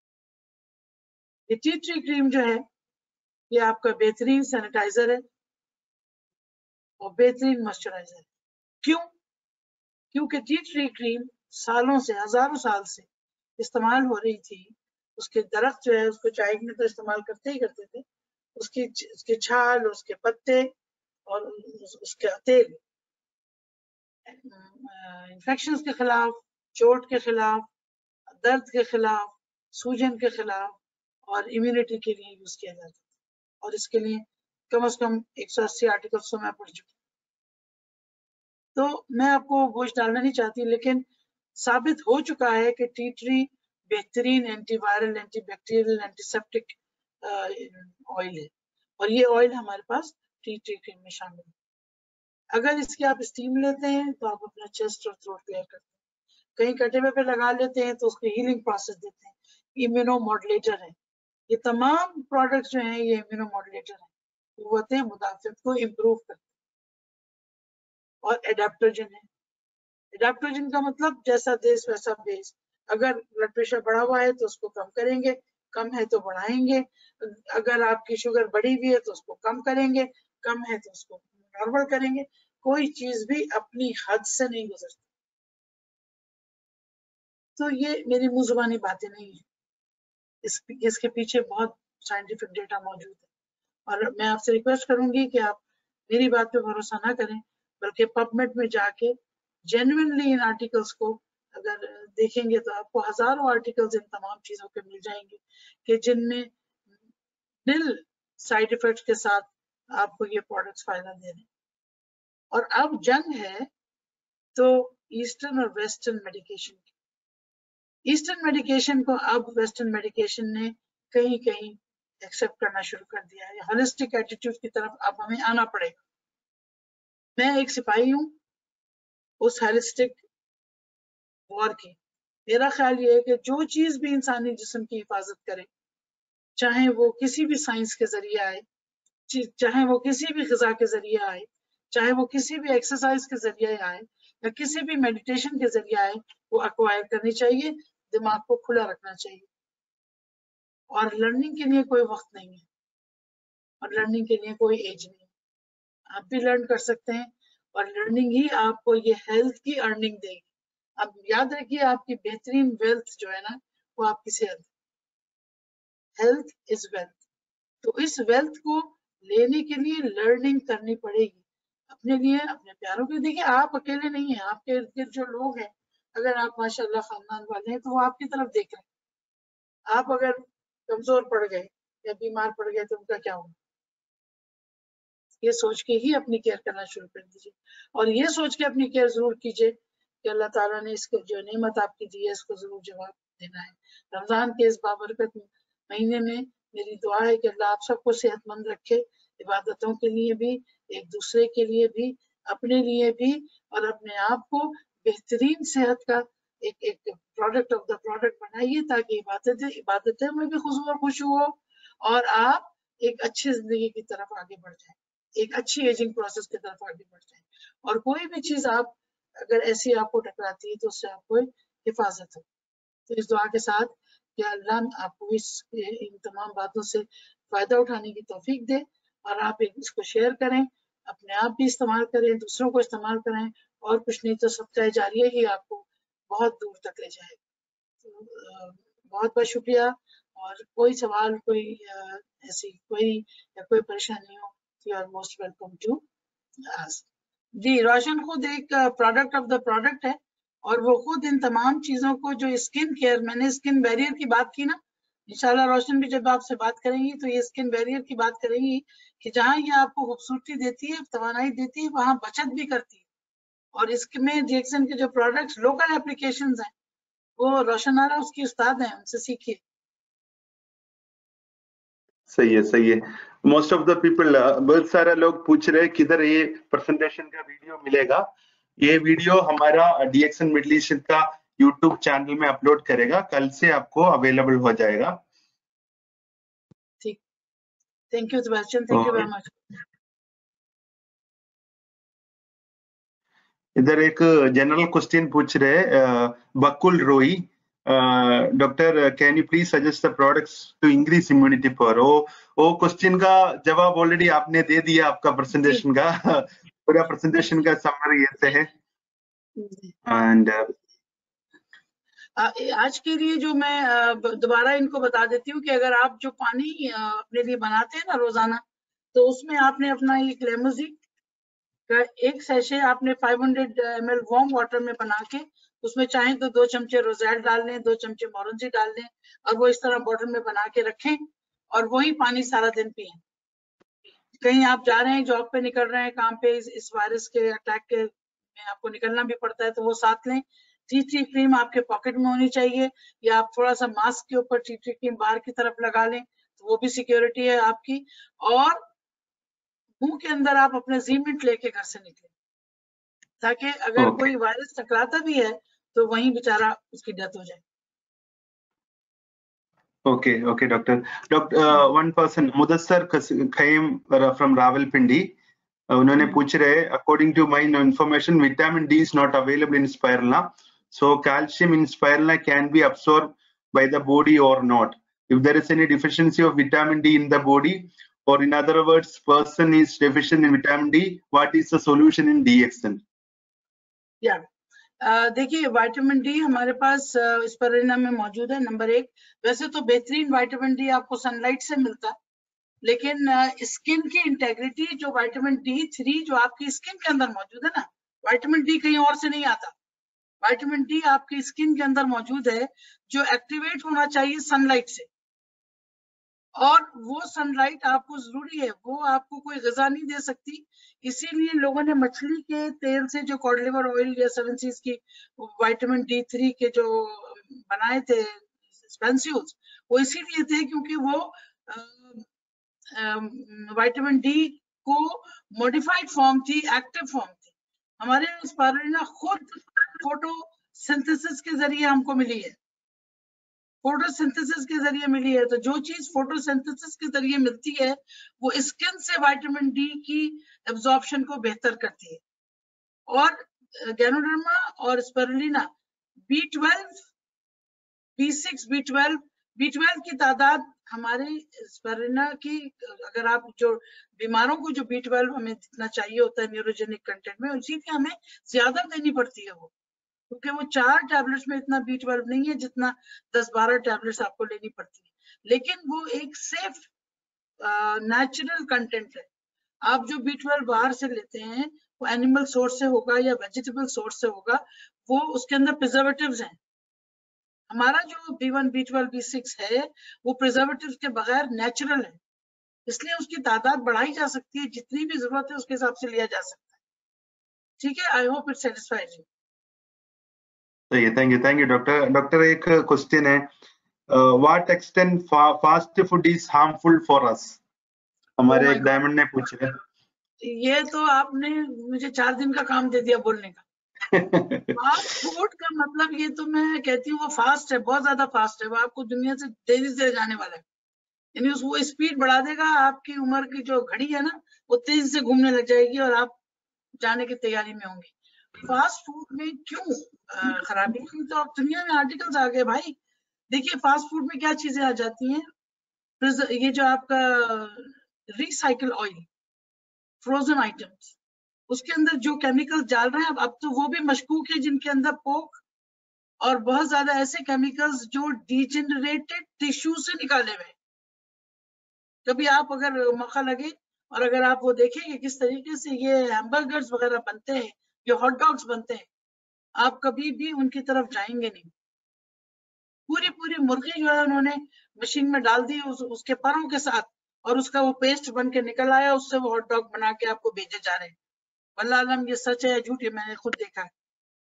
یہ ٹی ٹری کریم جو ہے یہ آپ کا بہترین سینیٹائزر ہے اور بہترین موئسچرائزر ہے۔ کیوں؟ کیونکہ ٹی ٹری کریم سالوں سے، ہزاروں سال سے استعمال ہو رہی تھی۔ اس کے درخت جو ہے اس کو چائے میں تو استعمال کرتے ہی کرتے تھے، اس کے چھال، اس کے پتے اور اس کا تیل انفیکشنز کے خلاف، چوٹ کے خلاف، درد کے خلاف، سوجن کے خلاف اور امیونٹی کے لیے یوز کیا جاتا تھا، اور اس کے لیے کم از کم 180 آرٹیکلز تو میں پڑھ چکی۔ تو میں آپ کو گوشت ڈالنا نہیں چاہتی، لیکن ثابت ہو چکا ہے کہ ٹی ٹری بہترین anti viral, anti bacterial, anti septic oil ہے، اور یہ آئل ہمارے پاس ٹی ٹری کریم میں شامل ہے۔ اگر اس کی آپ اسٹیم لیتے ہیں تو آپ اپنا چیسٹ اور تھروٹ کلیئر کرتے ہیں، کہیں کٹے پہ لگا لیتے ہیں تو اس کو ہیلنگ پروسیس دیتے ہیں، امیونو ماڈولیٹر ہے۔ یہ تمام پروڈکٹس جو ہیں یہ امیونو ماڈولیٹر ہیں، قوت مدافعت کو امپروو کرتے ہیں۔ اور ایڈیپٹوجن ہے، ایڈیپٹوجن کا مطلب جیسا دیس ویسا بیس، اگر بلڈ پریشر بڑھا ہوا ہے تو اس کو کم کریں گے، کم ہے تو بڑھائیں گے، اگر آپ کی شوگر بڑھی ہوئی ہے تو اس کو کم کریں گے، کم ہے تو اس کو نارمل کریں گے۔ کوئی چیز بھی اپنی حد سے نہیں گزرتی۔ تو یہ میری منہ زبانی باتیں نہیں ہیں، اس کے پیچھے بہت سائنٹیفک ڈیٹا موجود ہے، اور میں آپ سے ریکویسٹ کروں گی کہ آپ میری بات پہ بھروسہ نہ کریں، بلکہ پب میڈ میں جا کے جینوئنلی ان آرٹیکلس کو اگر دیکھیں گے تو آپ کو ہزاروں آرٹیکلز ان تمام چیزوں کے مل جائیں گے کہ جن میں نل سائیڈ ایفیکٹس کے ساتھ آپ کو یہ پروڈکٹس فائدہ دے رہے ہیں۔ اور اب جنگ ہے تو ایسٹرن اور ویسٹرن میڈیکیشن کی، ایسٹرن میڈیکیشن کو اب ویسٹرن میڈیکیشن نے کہیں کہیں ایکسپٹ کرنا شروع کر دیا ہے۔ ہولسٹک ایٹیٹیوڈ کی طرف اب ہمیں آنا پڑے گا۔ میں ایک سپاہی ہوں اس ہولسٹک وار کی۔ میرا خیال یہ ہے کہ جو چیز بھی انسانی جسم کی حفاظت کرے، چاہے وہ کسی بھی سائنس کے ذریعے آئے, چاہے وہ کسی بھی غذا کے ذریعے آئے, چاہے وہ کسی بھی ایکسرسائز کے ذریعے آئے یا کسی بھی میڈیٹیشن کے ذریعے آئے, وہ ایکوائر کرنی چاہیے. دماغ کو کھلا رکھنا چاہیے. اور لرننگ کے لیے کوئی وقت نہیں ہے, اور لرننگ کے لیے کوئی ایج نہیں ہے. آپ بھی لرن کر سکتے ہیں, اور لرننگ ہی آپ کو یہ ہیلتھ کی ارننگ دے گی. اب یاد رکھیے, آپ کی بہترین ویلتھ جو ہے نا, وہ آپ کی صحت. Health is wealth. تو اس ویلتھ کو لینے کے لیے لرننگ کرنی پڑے گی اپنے لیے, اپنے پیاروں کے. دیکھیے آپ اکیلے نہیں ہیں, آپ کے ارد گرد جو لوگ ہیں, اگر آپ ماشاءاللہ خاندان والے ہیں تو وہ آپ کی طرف دیکھ رہے ہیں. آپ اگر کمزور پڑ گئے یا بیمار پڑ گئے تو ان کا کیا ہوگا؟ یہ سوچ کے ہی اپنی کیئر کرنا شروع کر دیجیے, اور یہ سوچ کے اپنی کیئر ضرور کیجیے کہ اللہ تعالیٰ نے اس کو جو نعمت آپ کی دی ہے اس کو ضرور جواب دینا ہے. رمضان کے اس بابرکت مہینے میں میری دعا ہے کہ اللہ آپ سب کو صحت مند رکھے, عبادتوں کے لیے بھی, ایک دوسرے کے لیے بھی, اپنے لیے بھی, اور اپنے آپ کو بہترین صحت کا ایک پروڈکٹ آف دا پروڈکٹ بنائیے, تاکہ عبادتیں میں بھی خشوع و خشوع ہو, اور آپ ایک اچھی زندگی کی طرف آگے بڑھ جائیں, ایک اچھی ایجنگ پروسیس کی طرف آگے بڑھ جائیں. اور کوئی بھی چیز آپ اگر ایسی آپ کو ٹکراتی ہے تو اس سے آپ کو حفاظت ہو. تو اس دعا کے ساتھ کہ اللہ آپ کو ان تمام باتوں سے فائدہ اٹھانے کی توفیق دے, اور آپ اس کو شیئر کریں, اپنے آپ بھی استعمال کریں, دوسروں کو استعمال کریں, اور کچھ نہیں تو صدقہ جاریہ ہی آپ کو بہت دور تک لے جائے. بہت بہت شکریہ. اور کوئی سوال, کوئی ایسی کوئی پریشانی ہو, you are most welcome to ask. جی, روشن خود ایک پروڈکٹ آف دا پروڈکٹ ہے, اور وہ خود ان تمام چیزوں کو جو اسکن کیئر, میں نے اسکن بیریئر کی بات کی نا, انشاءاللہ روشن بھی جب آپ سے بات کریں گی تو یہ اسکن بیریئر کی بات کریں گی کہ جہاں یہ آپ کو خوبصورتی دیتی ہے, توانائی دیتی ہے, وہاں بچت بھی کرتی ہے. اور اس میں ڈیکسن کے جو پروڈکٹس لوکل اپلیکیشنز ہیں, وہ روشن آرا اس کی استاد ہیں, ان سے سیکھیے. صحیح ہے, صحیح ہے. موسٹ آف دا پیپل, بہت سارے لوگ پوچھ رہے کدھر یہ پریزنٹیشن کا ویڈیو ملے گا. یہ ویڈیو ہمارا ڈی ایکسن مڈل ایسٹ کا یوٹیوب چینل میں اپلوڈ کرے گا, کل سے آپ کو اویلیبل ہو جائے گا. ٹھیک, thank you Sebastian, thank you very much. ادھر ایک جنرل کوسچن پوچھ رہے Bakul Roy, doctor can you please suggest the products to increase immunity power. وہ کوسچن کا جواب آلریڈی آپ نے دے دیا, آپ کا پریزنٹیشن کا پورا پریزنٹیشن کا سمری ایسے ہے. اینڈ آج کے لیے جو میں دوبارہ ان کو بتا دیتی ہوں کہ اگر آپ جو پانی اپنے لیے بناتے ہیں نا روزانہ, تو اس میں آپ نے اپنا ایک لیموزی کا ایک سیشے آپ نے 500 ml وارم واٹر میں بنا کے, اس میں چاہیں تو 2 چمچے روزیل ڈال لیں, 2 چمچے مورنجی ڈال لیں, اور وہ اس طرح باٹل میں بنا کے رکھیں, اور وہی پانی سارا دن پئیں. کہیں آپ جا رہے ہیں, جاب پہ نکل رہے ہیں, کام پہ, اس وائرس کے اٹیک کے میں آپ کو نکلنا بھی پڑتا ہے, تو وہ ساتھ لیں. ٹی ٹری کریم آپ کے پاکٹ میں ہونی چاہیے, یا آپ تھوڑا سا ماسک کے اوپر ٹی ٹری کریم باہر کی طرف لگا لیں, تو وہ بھی سیکیورٹی ہے آپ کی. اور منہ کے اندر آپ اپنے زیمنٹ لے کے گھر سے نکلیں, تاکہ اگر کوئی وائرس ٹکراتا بھی ہے تو وہیں بیچارہ اس کی ڈیتھ ہو جائے. Okay, doctor. One person, Mudassar Khaim from Rawalpindi, unhone pooch rahe, according to my information, vitamin D is not available in spirulina. So calcium in spirulina can be absorbed by the body or not. If there is any deficiency of vitamin D in the body, or in other words, person is deficient in vitamin D, what is the solution in DXN? Yeah. دیکھیے, vitamin D ہمارے پاس اسپرولنا میں موجود ہے. Number 1, ویسے تو بہترین vitamin D آپ کو سن لائٹ سے ملتا ہے, لیکن اسکن کی انٹیگریٹی جو وائٹامن D3 جو آپ کی اسکن کے اندر موجود ہے نا, وائٹامن ڈی کہیں اور سے نہیں آتا. وائٹامن ڈی آپ کی اسکن کے اندر موجود ہے, جو ایکٹیویٹ ہونا چاہیے سن لائٹ سے, اور وہ سن لائٹ آپ کو ضروری ہے, وہ آپ کو کوئی غذا نہیں دے سکتی. اسی لیے لوگوں نے مچھلی کے تیل سے جو کاڈ لیور آئل یا 7 سیز کی وائٹامن D3 کے جو بنائے تھے اسپینسیولز, وہ اسی لیے تھے کیونکہ وہ وائٹامن ڈی کو موڈیفائڈ فارم تھی, ایکٹیو فارم تھی. ہمارے اسپرولنا خود فوٹو سنتھسس کے ذریعے ہم کو ملی ہے. फोटोसिंथेसिस के जरिए मिली है। तो जो चीज फोटोसिंथेसिस के जरिए मिलती है वो स्किन से विटामिन डी की एब्जॉर्प्शन को बेहतर करती है। और गैनोडर्मा और स्पिरुलिना B12, B6, B12 की तादाद हमारे स्पिरुलिना की, अगर आप जो बीमारों को जो B12 हमें जितना चाहिए होता है न्यूरोजेनिक कंटेंट में, उसी की हमें ज्यादा देनी पड़ती है वो, क्योंकि वो 4 टैबलेट्स में इतना B12 नहीं है जितना 10-12 टैबलेट्स आपको लेनी पड़ती है। लेकिन वो एक सेफ नेचुरल कंटेंट है। आप जो B12 बाहर से लेते हैं वो एनिमल सोर्स से होगा या वेजिटेबल सोर्स से होगा, वो उसके अंदर प्रिजर्वेटिव्स हैं। हमारा जो B1, B12, B6 है वो प्रिजर्वेटिव्स के बगैर नेचुरल है, इसलिए उसकी तादाद बढ़ाई जा सकती है, जितनी भी जरूरत है उसके हिसाब से लिया जा सकता है। ठीक है, I hope it satisfies you. सही है, थैंक यू डॉक्टर। डॉक्टर एक क्वेश्चन है, what extent fast food is harmful for us? हमारे एक डायमंड ने पूछा है। ये तो आपने मुझे 4 दिन का काम दे दिया बोलने का। फास्ट फूड का मतलब, ये तो मैं कहती हूँ वो फास्ट है, बहुत ज्यादा फास्ट है, वो आपको दुनिया से तेजी से जाने वाला है, यानी वो स्पीड बढ़ा देगा, आपकी उम्र की जो घड़ी है ना वो तेजी से घूमने लग जाएगी और आप जाने की तैयारी में होंगे। फास्ट फूड में क्यों खराबी है? तो अब दुनिया में आर्टिकल्स आ गए भाई। देखिए फास्ट फूड में क्या चीजें आ जाती हैं, ये जो आपका रिसाइकल ऑयल, फ्रोजन आइटम्स, उसके अंदर जो केमिकल डाल रहे हैं अब तो वो भी मशकूक है, जिनके अंदर पोक और बहुत ज्यादा ऐसे केमिकल्स जो डिजेनरेटेड टिश्यू से निकाले हुए। कभी आप अगर मौका लगे और अगर आप वो देखें कि किस तरीके से ये हैमबर्गर्स वगैरह बनते हैं, ये हॉट डॉग्स बनते हैं, आप कभी भी उनकी तरफ जाएंगे नहीं। पूरी मुर्गी जो है उन्होंने मशीन में डाल दी उसके परों के साथ, और उसका वो पेस्ट बन के निकल आया, उससे वो हॉट डॉग बना के आपको भेजे जा रहे हैं। वल्लाह आलम ये सच है या झूठ है, मैंने खुद देखा है।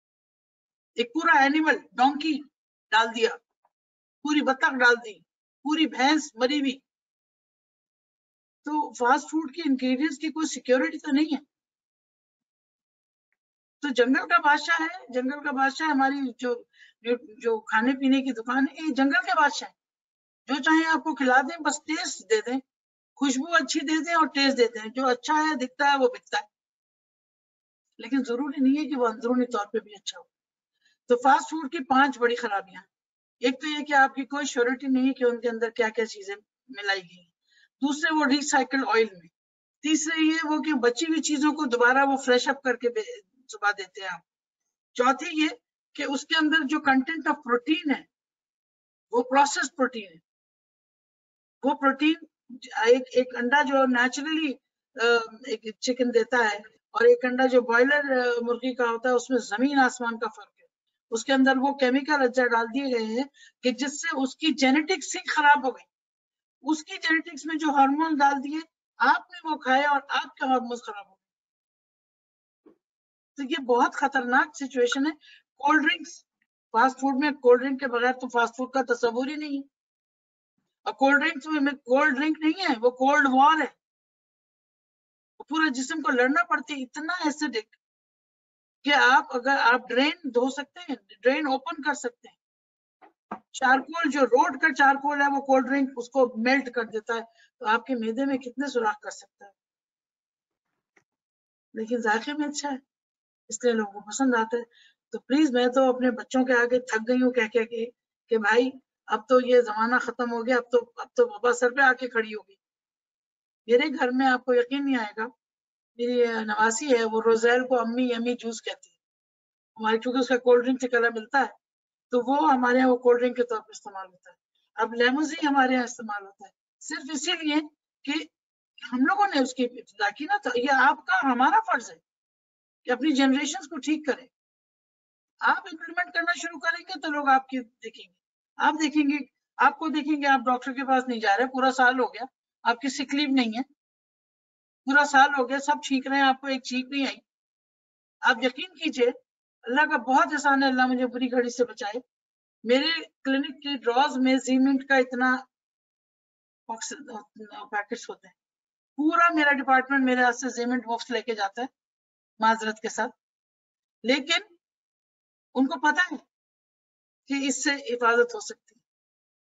एक पूरा एनिमल डोंकी डाल दिया, पूरी बतख डाल दी, पूरी भैंस मरी हुई। तो फास्ट फूड के इंग्रेडिएंट्स की कोई सिक्योरिटी तो नहीं है। तो जंगल का बादशाह है, जंगल का बादशाह हमारी जो खाने पीने की दुकान है, ये जंगल के बादशाह है। जो चाहे आपको खिला दें, बस टेस्ट दे दें, खुशबू अच्छी दे दें और टेस्ट दे दें, जो अच्छा है दिखता है वो बिकता है, लेकिन जरूरी नहीं है कि वो अंदरूनी तौर पे भी अच्छा हो। तो फास्ट फूड की 5 बड़ी खराबियां, एक तो ये कि आपकी कोई श्योरिटी नहीं है कि उनके अंदर क्या क्या चीजें मिलाई गई हैं। दूसरे वो रिसाइकल्ड ऑयल में। तीसरे ये वो कि बची हुई चीजों को दोबारा वो फ्रेश अप करके चुबा देते हैं आप। चौथी ये कि उसके अंदर जो कंटेंट ऑफ प्रोटीन है वो प्रोसेस्ड प्रोटीन है। वो प्रोटीन एक अंडा जो नेचुरली एक चिकन देता है और एक अंडा जो बॉयलर मुर्गी का होता है, उसमें जमीन आसमान का फर्क है। उसके अंदर वो केमिकल अज्जा डाल दिए गए हैं कि जिससे उसकी जेनेटिक्स ही खराब हो गई। उसकी जेनेटिक्स में जो हार्मोन डाल दिए, आपने वो खाया और आपके हार्मोन खराब हो गए। तो ये बहुत खतरनाक सिचुएशन है। कोल्ड ड्रिंक्स, फास्ट फूड में कोल्ड ड्रिंक के बगैर तो फास्ट फूड का तस्वुर ही नहीं है। और कोल्ड ड्रिंक्स में कोल्ड ड्रिंक नहीं है, वो कोल्ड वॉर है। पूरा जिस्म को लड़ना पड़ती है, इतना एसिडिक कि आप अगर आप ड्रेन धो सकते हैं, ड्रेन ओपन कर सकते हैं। चारकोल, जो रोड का चारकोल है, वो कोल्ड ड्रिंक उसको मेल्ट कर देता है, तो आपके मैदे में कितने सुराख कर सकता है। लेकिन जायके में अच्छा है, इसलिए लोगों को पसंद आता है। तो प्लीज, मैं तो अपने बच्चों के आगे थक गई हूँ कह के कि भाई अब तो ये जमाना खत्म हो गया, अब तो बाबा सर पे आके खड़ी होगी। मेरे घर में आपको यकीन नहीं आएगा, मेरी नवासी है, वो रोजेल को अम्मी अम्मी जूस कहती है। हमारे क्योंकि उसका कोल्ड ड्रिंक से कलर मिलता है, तो वो हमारे यहाँ वो कोल्ड ड्रिंक के तौर पर इस्तेमाल होता है। अब लेमन ही हमारे यहाँ इस्तेमाल होता है, सिर्फ इसीलिए कि हम लोगों ने उसकी इब्तिदा की ना। तो ये आपका हमारा फर्ज है कि अपनी जनरेशन को ठीक करें। आप इम्प्लीमेंट करना शुरू करेंगे तो लोग आपकी देखेंगे, आप देखेंगे, आपको देखेंगे। आप डॉक्टर के पास नहीं जा रहे, पूरा साल हो गया, आपकी सिक लीव नहीं है, पूरा साल हो गया, सब छींक रहे हैं, आपको एक छींक नहीं आई। आप यकीन कीजिए, अल्लाह का बहुत एहसान है, अल्लाह मुझे बुरी घड़ी से बचाए। मेरे क्लिनिक के ड्रॉज में जीमिंट का इतना पैकेट्स होते हैं, पूरा मेरा डिपार्टमेंट मेरे हाथ से जीमिंट मुफ्त लेके जाता है माजरत के साथ। लेकिन उनको पता है कि इससे हिफाजत हो सकती है।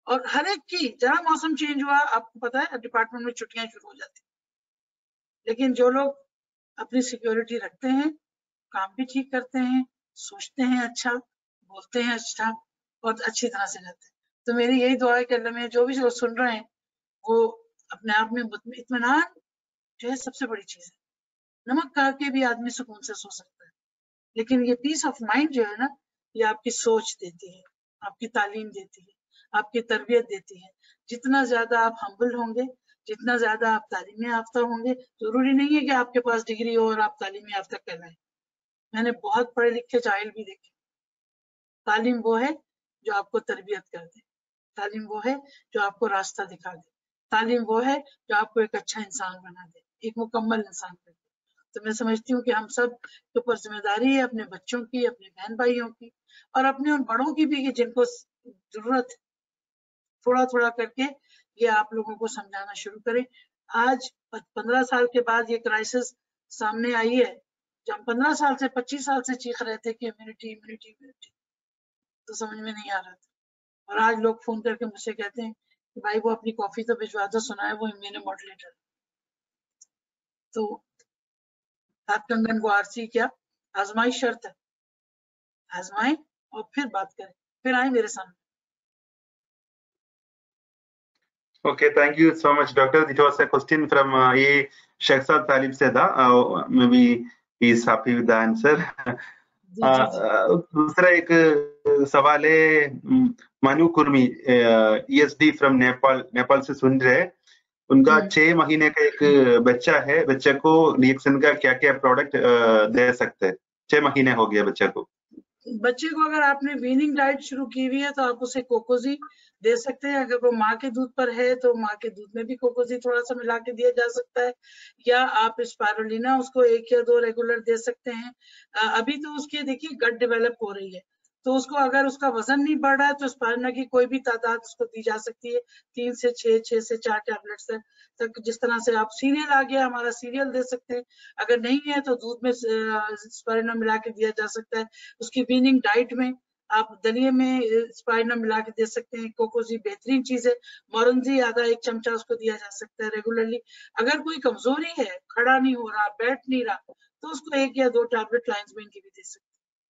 اور ہر ایک کی جہاں موسم چینج ہوا آپ کو پتا ہے ڈپارٹمنٹ میں چھٹیاں شروع ہو جاتی. لیکن جو لوگ اپنی سیکیورٹی رکھتے ہیں، کام بھی ٹھیک کرتے ہیں، سوچتے ہیں اچھا، بولتے ہیں اچھا، بہت اچھی طرح سے رہتے ہیں. تو میری یہی دعا ہے کہ اللہ میں جو بھی لوگ سن رہے ہیں وہ اپنے آپ میں اطمینان جو ہے سب سے بڑی چیز ہے. نمک کھا کے بھی آدمی سکون سے سو سکتا ہے، لیکن یہ پیس آف مائنڈ جو ہے نا یہ آپ کی سوچ دیتی ہے، آپ کی تعلیم دیتی ہے، آپ کی تربیت دیتی ہے. جتنا زیادہ آپ ہمبل ہوں گے، جتنا زیادہ آپ تعلیم یافتہ ہوں گے، ضروری نہیں ہے کہ آپ کے پاس ڈگری ہو اور آپ تعلیم یافتہ کہلائیں. میں نے بہت پڑھے لکھے جاہل بھی دیکھے. تعلیم وہ ہے جو آپ کو تربیت کر دے، تعلیم وہ ہے جو آپ کو راستہ دکھا دے، تعلیم وہ ہے جو آپ کو ایک اچھا انسان بنا دے، ایک مکمل انسان بنا دے. تو میں سمجھتی ہوں کہ ہم سب کے اوپر ذمہ داری ہے اپنے بچوں کی، اپنے بہن بھائیوں کی، اور اپنے ان بڑوں کی بھی کہ جن کو ضرورت ہے. تھوڑا تھوڑا کر کے یہ آپ لوگوں کو سمجھانا شروع کریں. آج 15 سال کے بعد یہ کرائسس سامنے آئی ہے. جب 15 سال سے 25 سال سے چیخ رہے تھے کہ امیونٹی امیونٹی امیونٹی، تو سمجھ میں نہیں آ رہا تھا. اور آج لوگ فون کر کے مجھ سے کہتے ہیں کہ بھائی وہ اپنی کافی تو بھجوا دو، سنا ہے وہ امیون ماڈولیٹر. تو آپ کنگن کو آرسی کیا آزمائش شرط ہے، آزمائیں اور پھر بات کریں، پھر آئیں میرے سامنے. Okay, thank you so much, Doctor. It was a question from A. Shakhsad Talib Seda. Maybe he is happy with the answer. दूसरा एक सवाल है मानू कुर्मी ESD फ्रॉम नेपाल से सुन रहे हैं. उनका 6 महीने का एक बच्चा है. बच्चे को रिएक्शन का क्या क्या प्रोडक्ट दे सकते हैं? 6 महीने हो गया बच्चे को. बच्चे को अगर आपने वीनिंग डाइट शुरू की हुई है तो आप उसे कोकोजी दे सकते हैं. अगर वो माँ के दूध पर है तो माँ के दूध में भी कोकोजी थोड़ा सा मिला के दिया जा सकता है, या आप स्पायरुलिना उसको 1 या 2 रेगुलर दे सकते हैं. अभी तो उसकी देखिए गट डेवलप हो रही है, तो उसको अगर उसका वजन नहीं बढ़ रहा है तो स्पायरुलिना की कोई भी तादाद उसको दी जा सकती है, 3 से 6, 6 से 4 टैबलेट्स तक. जिस तरह से आप सीरियल आ गया हमारा सीरियल दे सकते हैं, अगर नहीं है तो दूध में स्पायरुलिना मिला के दिया जा सकता है. उसकी वीनिंग डाइट में आप दलिए में स्पायरुलिना मिला के दे सकते हैं. कोकोजी बेहतरीन चीज है. मोरंजी आधा 1 चमचा उसको दिया जा सकता है रेगुलरली. अगर कोई कमजोरी है, खड़ा नहीं हो रहा, बैठ नहीं रहा, तो उसको 1 या 2 टैबलेट लाइन्स में इनकी भी दे सकते हैं.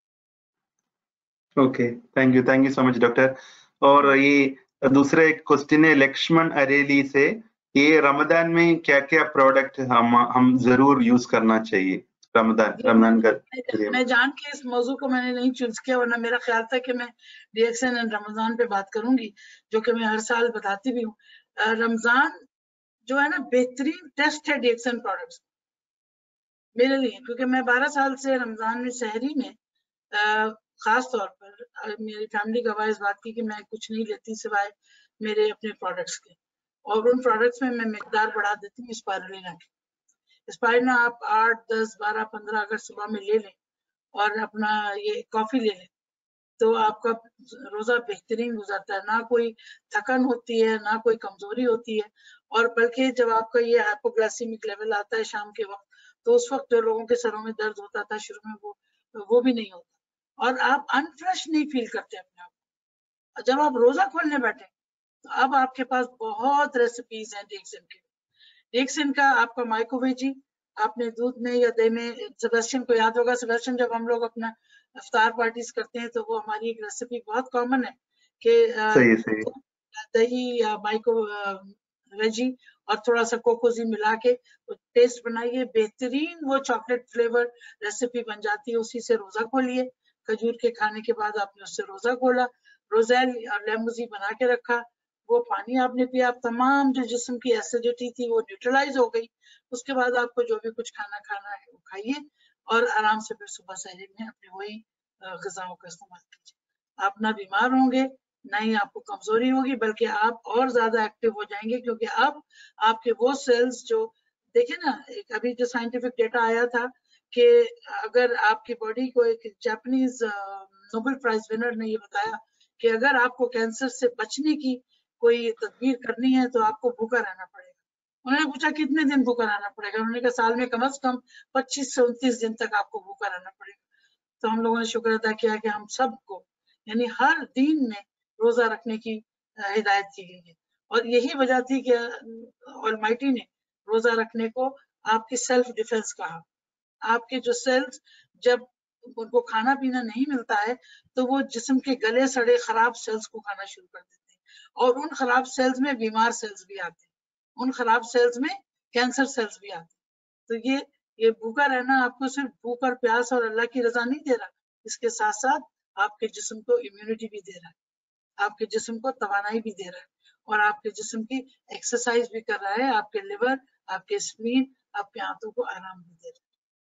Okay, thank you so much doctor. और ये दूसरा एक क्वेश्चन है लक्ष्मण अरेली से. ये रमजान में क्या क्या प्रोडक्ट हम जरूर यूज करना चाहिए रमजान का? मैं जान के इस मौजू को मैंने नहीं चूज किया, वरना मेरा ख्याल था कि मैं रिएक्शन एंड रमजान पे बात करूंगी, जो कि मैं हर साल बताती भी हूँ. रमजान जो है ना बेहतरीन टेस्ट है रिएक्शन प्रोडक्ट्स मेरे लिए, क्योंकि मैं 12 साल से रमजान में सहरी में खास तौर पर मेरी फैमिली गवाह इस बात की कि मैं कुछ नहीं लेती सिवाय मेरे अपने प्रोडक्ट्स के, और उन प्रोडक्ट्स में मैं मिकदार बढ़ा देती हूँ स्पायरुलिना की. स्पायरुलिना आप 8, 10, 12, 15 अगर सुबह में ले लें और अपना ये कॉफी ले लें तो आपका रोजा बेहतरीन गुजरता है. ना कोई थकन होती है, ना कोई कमजोरी होती है, और बल्कि जब आपका ये हाइपोग्लाइसेमिक लेवल आता है शाम के वक्त, तो उस वक्त जो लोगों के सरों में दर्द होता था शुरू में वो भी नहीं होता, और आप अनफ्रेश नहीं फील करते अपने आप. जब आप रोजा खोलने बैठे तो अब आपके पास बहुत रेसिपीज हैं रिएक्शन की. रिएक्शन का आपका माइक्रोवेजी आपने दूध में या दही में, सेबेस्टियन को याद होगा, सेबेस्टियन जब हम लोग अपना इफ्तार पार्टीज करते हैं तो वो हमारी एक रेसिपी बहुत कॉमन है कि दही या माइक्रोवेजी और थोड़ा सा कोकोजी मिला के पेस्ट बनाइए, बेहतरीन वो चॉकलेट फ्लेवर रेसिपी बन जाती है. उसी से रोजा खोलिए. खजूर के खाने के बाद आपने उससे रोजा खोला, रोजेल और लेमूजी बना के रखा, वो पानी आपने पिया, आप तमाम जो जिस्म की एसिडिटी थी वो न्यूट्रलाइज हो गई. उसके बाद आपको जो भी कुछ खाना है वो खाइए और आराम से फिर सुबह सहरी में अपने वही ग़िज़ाओं का इस्तेमाल कीजिए. आप ना बीमार होंगे, ना ही आपको कमजोरी होगी, बल्कि आप और ज्यादा एक्टिव हो जाएंगे, क्योंकि अब आपके वो सेल्स जो देखिए ना, एक अभी जो साइंटिफिक डेटा आया था कि अगर आपकी बॉडी को, एक जापानीज नोबेल प्राइज विनर ने ये बताया कि अगर आपको कैंसर से बचने की कोई तदबीर करनी है तो आपको भूखा रहना पड़ेगा. उन्होंने पूछा कितने दिन भूखा रहना पड़ेगा, उन्होंने कहा साल में कम से कम 25 से 29 दिन तक आपको भूखा रहना पड़ेगा. तो हम लोगों ने शुक्र अदा किया कि हम सबको यानी हर दिन में रोजा रखने की हिदायत की गई है। और यही वजह थी कि ऑलमाइटी ने रोजा रखने को आपकी सेल्फ डिफेंस कहा। आपके जो सेल्स जब उनको खाना पीना नहीं मिलता है तो वो जिस्म के गले सड़े खराब सेल्स को खाना शुरू कर देते हैं, और उन खराब सेल्स में बीमार सेल्स भी आते हैं, उन खराब सेल्स में कैंसर सेल्स भी आते हैं। तो ये भूखा रहना आपको सिर्फ भूख और प्यास और अल्लाह की रजा नहीं दे रहा, इसके साथ साथ आपके जिस्म को इम्यूनिटी भी दे रहा है, आपके जिस्म को तवानाई भी दे रहा है, और आपके जिस्म की एक्सरसाइज भी कर रहा है, आपके लिवर, आपके स्प्लीन, आपके आंतों को आराम भी दे रहा है।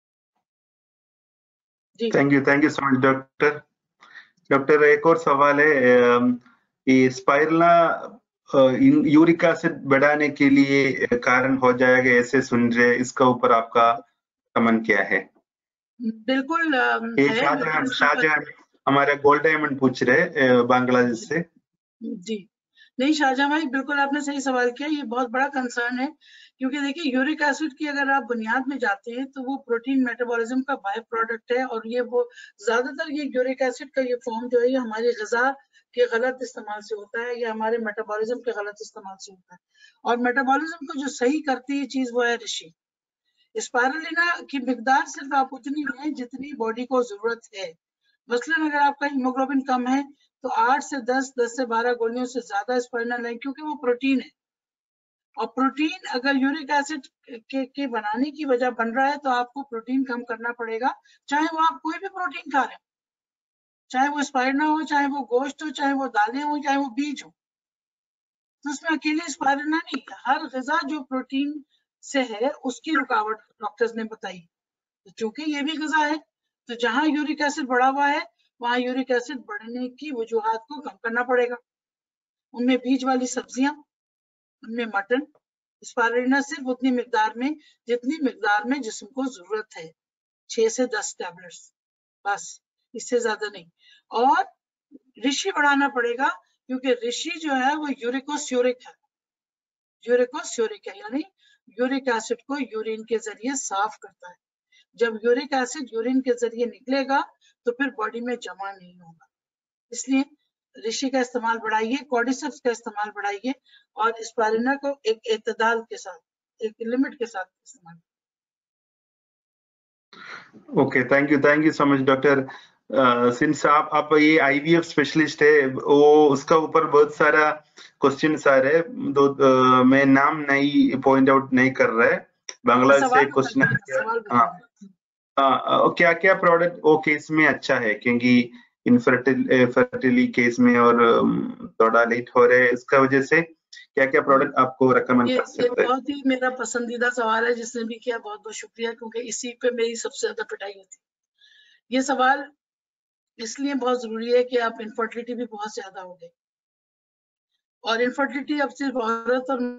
जी thank you so much doctor. Doctor एक और सवाल है, ये स्पाइरुलिना यूरिक एसिड बढ़ाने के लिए कारण हो जाएगा ऐसे सुन रहे, इसका ऊपर आपका कमेंट क्या है? बिल्कुल शाहजहां हमारे गोल्ड डायमंड पूछ रहे बांग्लादेश से। जी नहीं शाहजहां भाई, बिल्कुल आपने सही सवाल किया, ये बहुत बड़ा कंसर्न है, क्योंकि देखिए यूरिक एसिड की अगर आप बुनियाद में जाते हैं तो वो प्रोटीन मेटाबॉलिज्म का बाय प्रोडक्ट है, और ये वो ज्यादातर ये यूरिक एसिड का ये फॉर्म जो है ये हमारी ग़िज़ा के गलत इस्तेमाल से होता है, या हमारे मेटाबॉलिज्म के गलत इस्तेमाल से होता है, और मेटाबॉलिज्म को जो सही करती है चीज वो है ऋषि। स्पाइरुलिना की मिकदार सिर्फ आप उतनी लें जितनी बॉडी को जरूरत है। मसलन अगर आपका हीमोग्लोबिन कम है तो 8 से 10 से 12 गोलियों से ज्यादा स्पाइरुलिना लें, क्योंकि वो प्रोटीन है, और प्रोटीन अगर यूरिक एसिड के बनाने की वजह बन रहा है तो आपको प्रोटीन कम करना पड़ेगा, चाहे वो आप कोई भी प्रोटीन खा रहे हो, चाहे वो स्पाइरुलिना हो, चाहे वो गोश्त हो, चाहे वो दालें हो, चाहे वो बीज हो। तो उसमें अकेले स्पाइरुलिना नहीं, हर ग़िज़ा जो प्रोटीन से है उसकी रुकावट डॉक्टर्स ने बताई। तो चूंकि ये भी ग़िज़ा है, तो जहां यूरिक एसिड बढ़ा हुआ है वहां यूरिक एसिड बढ़ने की वजूहात को कम करना पड़ेगा। उनमें बीज वाली सब्जियां, उनमें मटन, स्पाइरुलिना सिर्फ उतनी मिकदार में जितनी मिकदार में जिस्म को जरूरत है, 6 से 10 टैबलेट्स, बस, इससे ज्यादा नहीं। और ऋषि बढ़ाना पड़ेगा, क्योंकि ऋषि जो है वो यूरिकोस्यूरिक है, यूरिकोस्यूरिक है, यानी यूरिक एसिड को यूरिन के जरिए साफ करता है। जब यूरिक एसिड यूरिन के जरिए निकलेगा तो फिर बॉडी में जमा नहीं होगा, इसलिए ऋषि का इस्तेमाल बढ़ाइए, कॉर्डिसेप्स का इस्तेमाल बढ़ाइए, और स्पाइरुलिना को एक एतदाल के साथ, एक लिमिट के साथ इस्तेमाल। Okay, thank you so much doctor. Since आप ये आईवीएफ स्पेशलिस्ट है, वो उसका ऊपर बहुत सारा क्वेश्चंस आ रहे हैं, तो मैं नाम नहीं पॉइंट आउट नहीं कर रहा है, बांग्लादेश से क्वेश्चन आ गया। क्या क्या प्रोडक्ट वो केस में अच्छा है, क्योंकि इनफर्टिलिटी केस में और थोड़ा लेट हो रहे हैं, इसका वजह से क्या क्या प्रोडक्ट आपको रेकमेंड कर सकते हैं? ये बहुत ही मेरा पसंदीदा सवाल है, जिसने भी किया बहुत बहुत शुक्रिया, क्योंकि इसी पे मेरी सबसे ज्यादा पिटाई होती है। ये सवाल इसलिए बहुत जरूरी है कि आप इनफर्टिलिटी भी बहुत ज्यादा हो गई, और इनफर्टिलिटी अब सिर्फ औरत और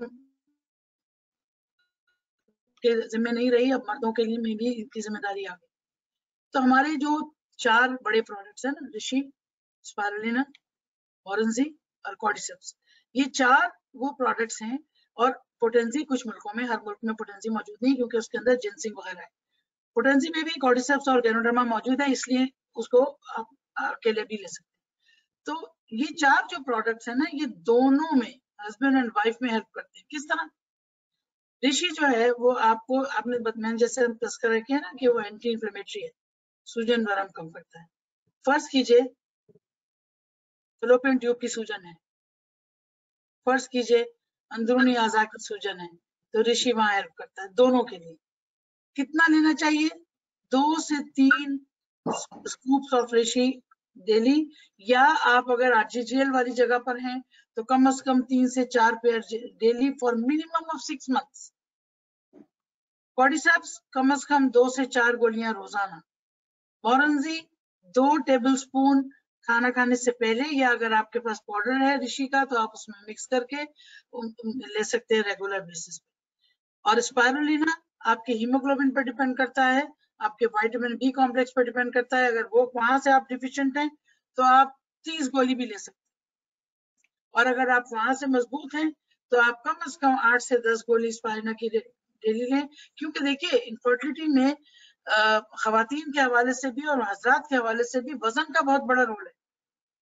के जिम्मे नहीं रही, अब मर्दों के लिए में भी इनकी जिम्मेदारी आ गई। तो हमारे जो 4 बड़े प्रोडक्ट्स हैं ना, ऋषि, स्पाइरुलिना, ऑरेंजी और कॉर्डिसेप्स, ये 4 वो प्रोडक्ट्स हैं। और पोटेंसी कुछ मुल्कों में, हर मुल्क में पोटेंसी मौजूद नहीं, क्योंकि उसके अंदर जिनसिंग वगैरह है। पोटेंसी में भी कॉर्डिसेप्स और गैनोडर्मा मौजूद है, इसलिए उसको आप अकेले भी ले सकते हैं। तो ये 4 जो प्रोडक्ट्स हैं ना, ये दोनों में, हस्बैंड एंड वाइफ में हेल्प करते हैं। किस तरह? ऋषि जो है वो आपको, आपने मैंने जैसे तस्करा किया ना कि वो एंटी इंफ्लेमेटरी है, सूजन वरम कम करता है। फर्ज कीजिए फेलोपियन ट्यूब की सूजन है, फर्ज कीजिए अंदरूनी आज़ा की सूजन है, तो ऋषि वहां हेल्प करता है, दोनों के लिए। कितना लेना चाहिए? 2 से 3 स्कूप्स ऑफ ऋषि डेली, या आप अगर आरजीजीएल वाली जगह पर हैं तो कम से कम 3 से 4 pair daily for minimum of 6 months. Cordyceps कम से कम 2 से 4 गोलियां रोजाना। ऑरेंजी 2 टेबलस्पून खाना खाने से पहले, या अगर आपके पास पाउडर है ऋषि का तो आप उसमें मिक्स करके ले सकते हैं रेगुलर बेसिस पे। और स्पाइरुलिना आपके हीमोग्लोबिन पर डिपेंड करता है, आपके विटामिन बी कॉम्प्लेक्स पर डिपेंड करता है। अगर वो वहां से आप डिफिशिएंट हैं तो आप 30 गोली भी ले सकते हैं, और अगर आप वहां से मजबूत हैं तो आप कम से कम 8 से 10 गोली स्पाइरुलिना की डेली लें। क्योंकि देखिए इनफर्टिलिटी में खवातीन के हवाले से भी और हजरात के हवाले से भी वजन का बहुत बड़ा रोल है।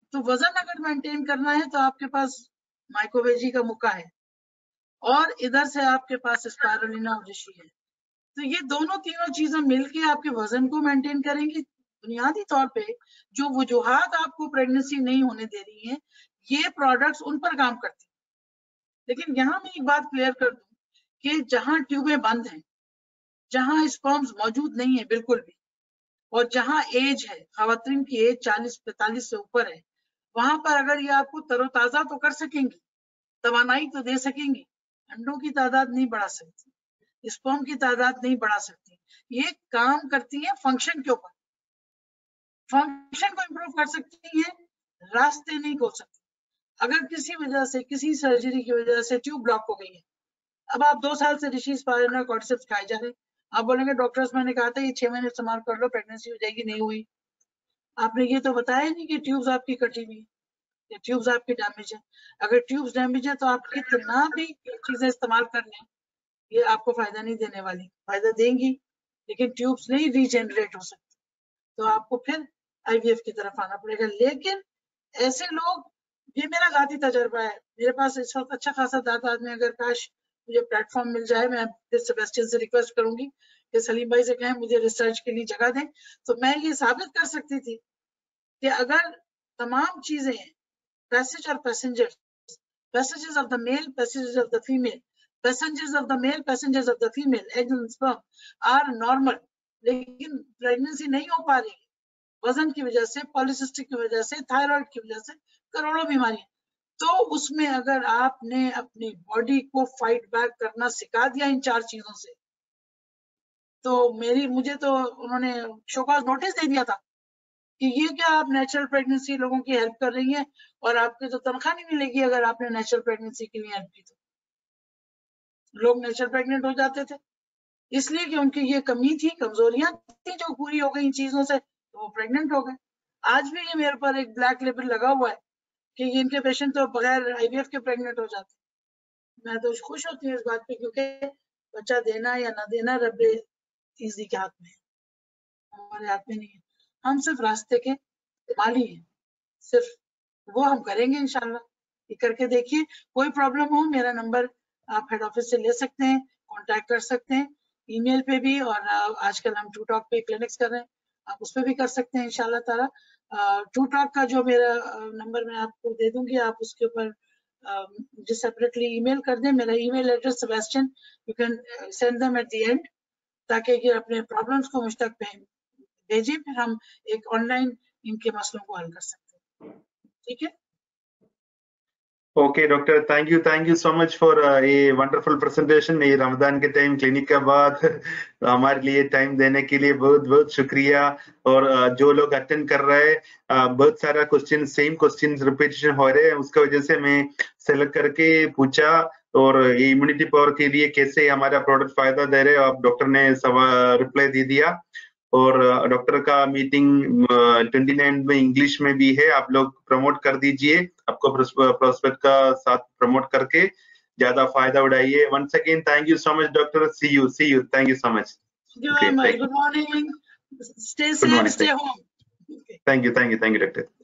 तो वजन अगर मेंटेन करना है तो आपके पास माइकोवेजी का मुक्का है और इधर से आपके पास स्पाइरुलिना और ऋषि है। तो ये दोनों तीनों चीजें मिलके आपके वजन को मेंटेन करेंगी। बुनियादी तौर पे जो वजूहात आपको प्रेगनेंसी नहीं होने दे रही हैं, ये प्रोडक्ट्स उन पर काम करती हैं। लेकिन यहाँ मैं एक बात क्लियर कर दूं कि जहां ट्यूबें बंद हैं, जहां स्पर्म्स मौजूद नहीं है बिल्कुल भी, और जहां एज है, खवातीन की एज 40-45 से ऊपर है, वहां पर अगर ये आपको तरोताजा तो कर सकेंगी, तवानाई तो दे सकेंगी, अंडों की तादाद नहीं बढ़ा सकती, स्पर्म की तादाद नहीं बढ़ा सकती। ये काम करती है फंक्शन के ऊपर, फंक्शन को इंप्रूव कर सकती है, रास्ते नहीं खोल सकती। अगर किसी वजह से, किसी सर्जरी की वजह से ट्यूब ब्लॉक हो गई है, अब आप 2 साल से ऋषि स्पाइरुलिना कॉर्डिसेप्स खाए जा रहे हैं, आप बोलेंगे डॉक्टर्स मैंने कहा था ये 6 महीने इस्तेमाल कर लो, प्रेगनेंसी हो जाएगी, नहीं हुई। आपने ये तो बताया नहीं कि ट्यूब्स आपकी कटी हुई है, ट्यूब्स आपकी डैमेज है। अगर ट्यूब्स डैमेज है तो आप कितना भी चीजें इस्तेमाल कर लें, ये आपको फायदा नहीं देने वाली। फायदा देंगी लेकिन ट्यूब्स नहीं रीजनरेट हो सकती, तो आपको फिर आईवीएफ की तरफ आना पड़ेगा। लेकिन ऐसे लोग, ये मेरा जाती तजर्बा है, मेरे पास इस वक्त अच्छा खासा दांत आदमी, अगर काश मुझे प्लेटफॉर्म मिल जाए, मैं सेबेस्टियन से रिक्वेस्ट करूंगी कि सलीम भाई से कहें मुझे रिसर्च के लिए जगह दें, तो मैं ये साबित कर सकती थी कि अगर तमाम चीजें, पैसेज और passengers, passages of the male, passages of the female, passengers of the male, passengers of the female, eggs and sperm are normal, लेकिन प्रेगनेंसी नहीं हो पा रही वजन की वजह से, पॉलिसिस्टिक की वजह से, थायराइड की वजह से, करोड़ों बीमारियां। तो उसमें अगर आपने अपनी बॉडी को फाइट बैक करना सिखा दिया इन 4 चीजों से, तो मुझे तो उन्होंने शोकॉज नोटिस दे दिया था कि ये क्या आप नेचुरल प्रेगनेंसी लोगों की हेल्प कर रही हैं और आपकी तो तनख्वाह नहीं मिलेगी अगर आपने नेचुरल प्रेगनेंसी के लिए हेल्प की। तो लोग नेचुरल प्रेग्नेंट हो जाते थे इसलिए कि उनकी ये कमी थी, कमजोरियां थी जो पूरी हो गई इन चीजों से, तो वो प्रेग्नेंट हो गए। आज भी ये मेरे पर एक ब्लैक लेबल लगा हुआ है कि इनके पेशेंट तो बगैर आईवीएफ के प्रेग्नेंट हो जाते। मैं तो खुश होती हूँ इस बात पे, क्योंकि बच्चा देना या ना देना रब इज़्ज़ी के हाथ में है, हमारे हाथ में नहीं है। हम सिर्फ रास्ते के माली हैं, सिर्फ वो हम करेंगे इंशाल्लाह। ये करके देखिए, कोई प्रॉब्लम हो मेरा नंबर आप हेड ऑफिस से ले सकते हैं, कांटेक्ट कर सकते हैं, ईमेल पे भी, और आजकल हम टू टॉक पे क्लिनिक्स कर रहे हैं, आप उस पे भी कर सकते हैं इंशाल्लाह ताला। टू टॉक का जो मेरा नंबर मैं आपको दे दूंगी, आप उसके ऊपर मुझे सेपरेटली ईमेल कर दें। मेरा email address Sebastian, you can send them at the end, ताकि ये अपने प्रॉब्लम्स को मुझ तक भेजें, फिर हम एक ऑनलाइन इनके मसलों को हल कर सकते हैं। ठीक है? Okay doctor, thank you so much for ये वंडरफुल प्रेजेंटेशन। ये रमजान के टाइम क्लिनिक के बाद हमारे लिए टाइम देने के लिए बहुत बहुत शुक्रिया। और जो लोग अटेंड कर रहे हैं, बहुत सारा क्वेश्चन, सेम क्वेश्चन रिपीटेशन हो रहे हैं, उसकी वजह से मैं सेलेक्ट करके पूछा। और ये इम्यूनिटी पावर के लिए कैसे हमारा प्रोडक्ट फायदा दे रहे, आप डॉक्टर ने रिप्लाई दे दिया। और डॉक्टर का मीटिंग 29 में इंग्लिश में भी है, आप लोग प्रमोट कर दीजिए, आपको प्रोस्पेक्ट का साथ प्रमोट करके ज्यादा फायदा उठाइए। Once again thank you so much doctor, see you, thank you so much. Good morning, stay safe, stay home. Thank you doctor.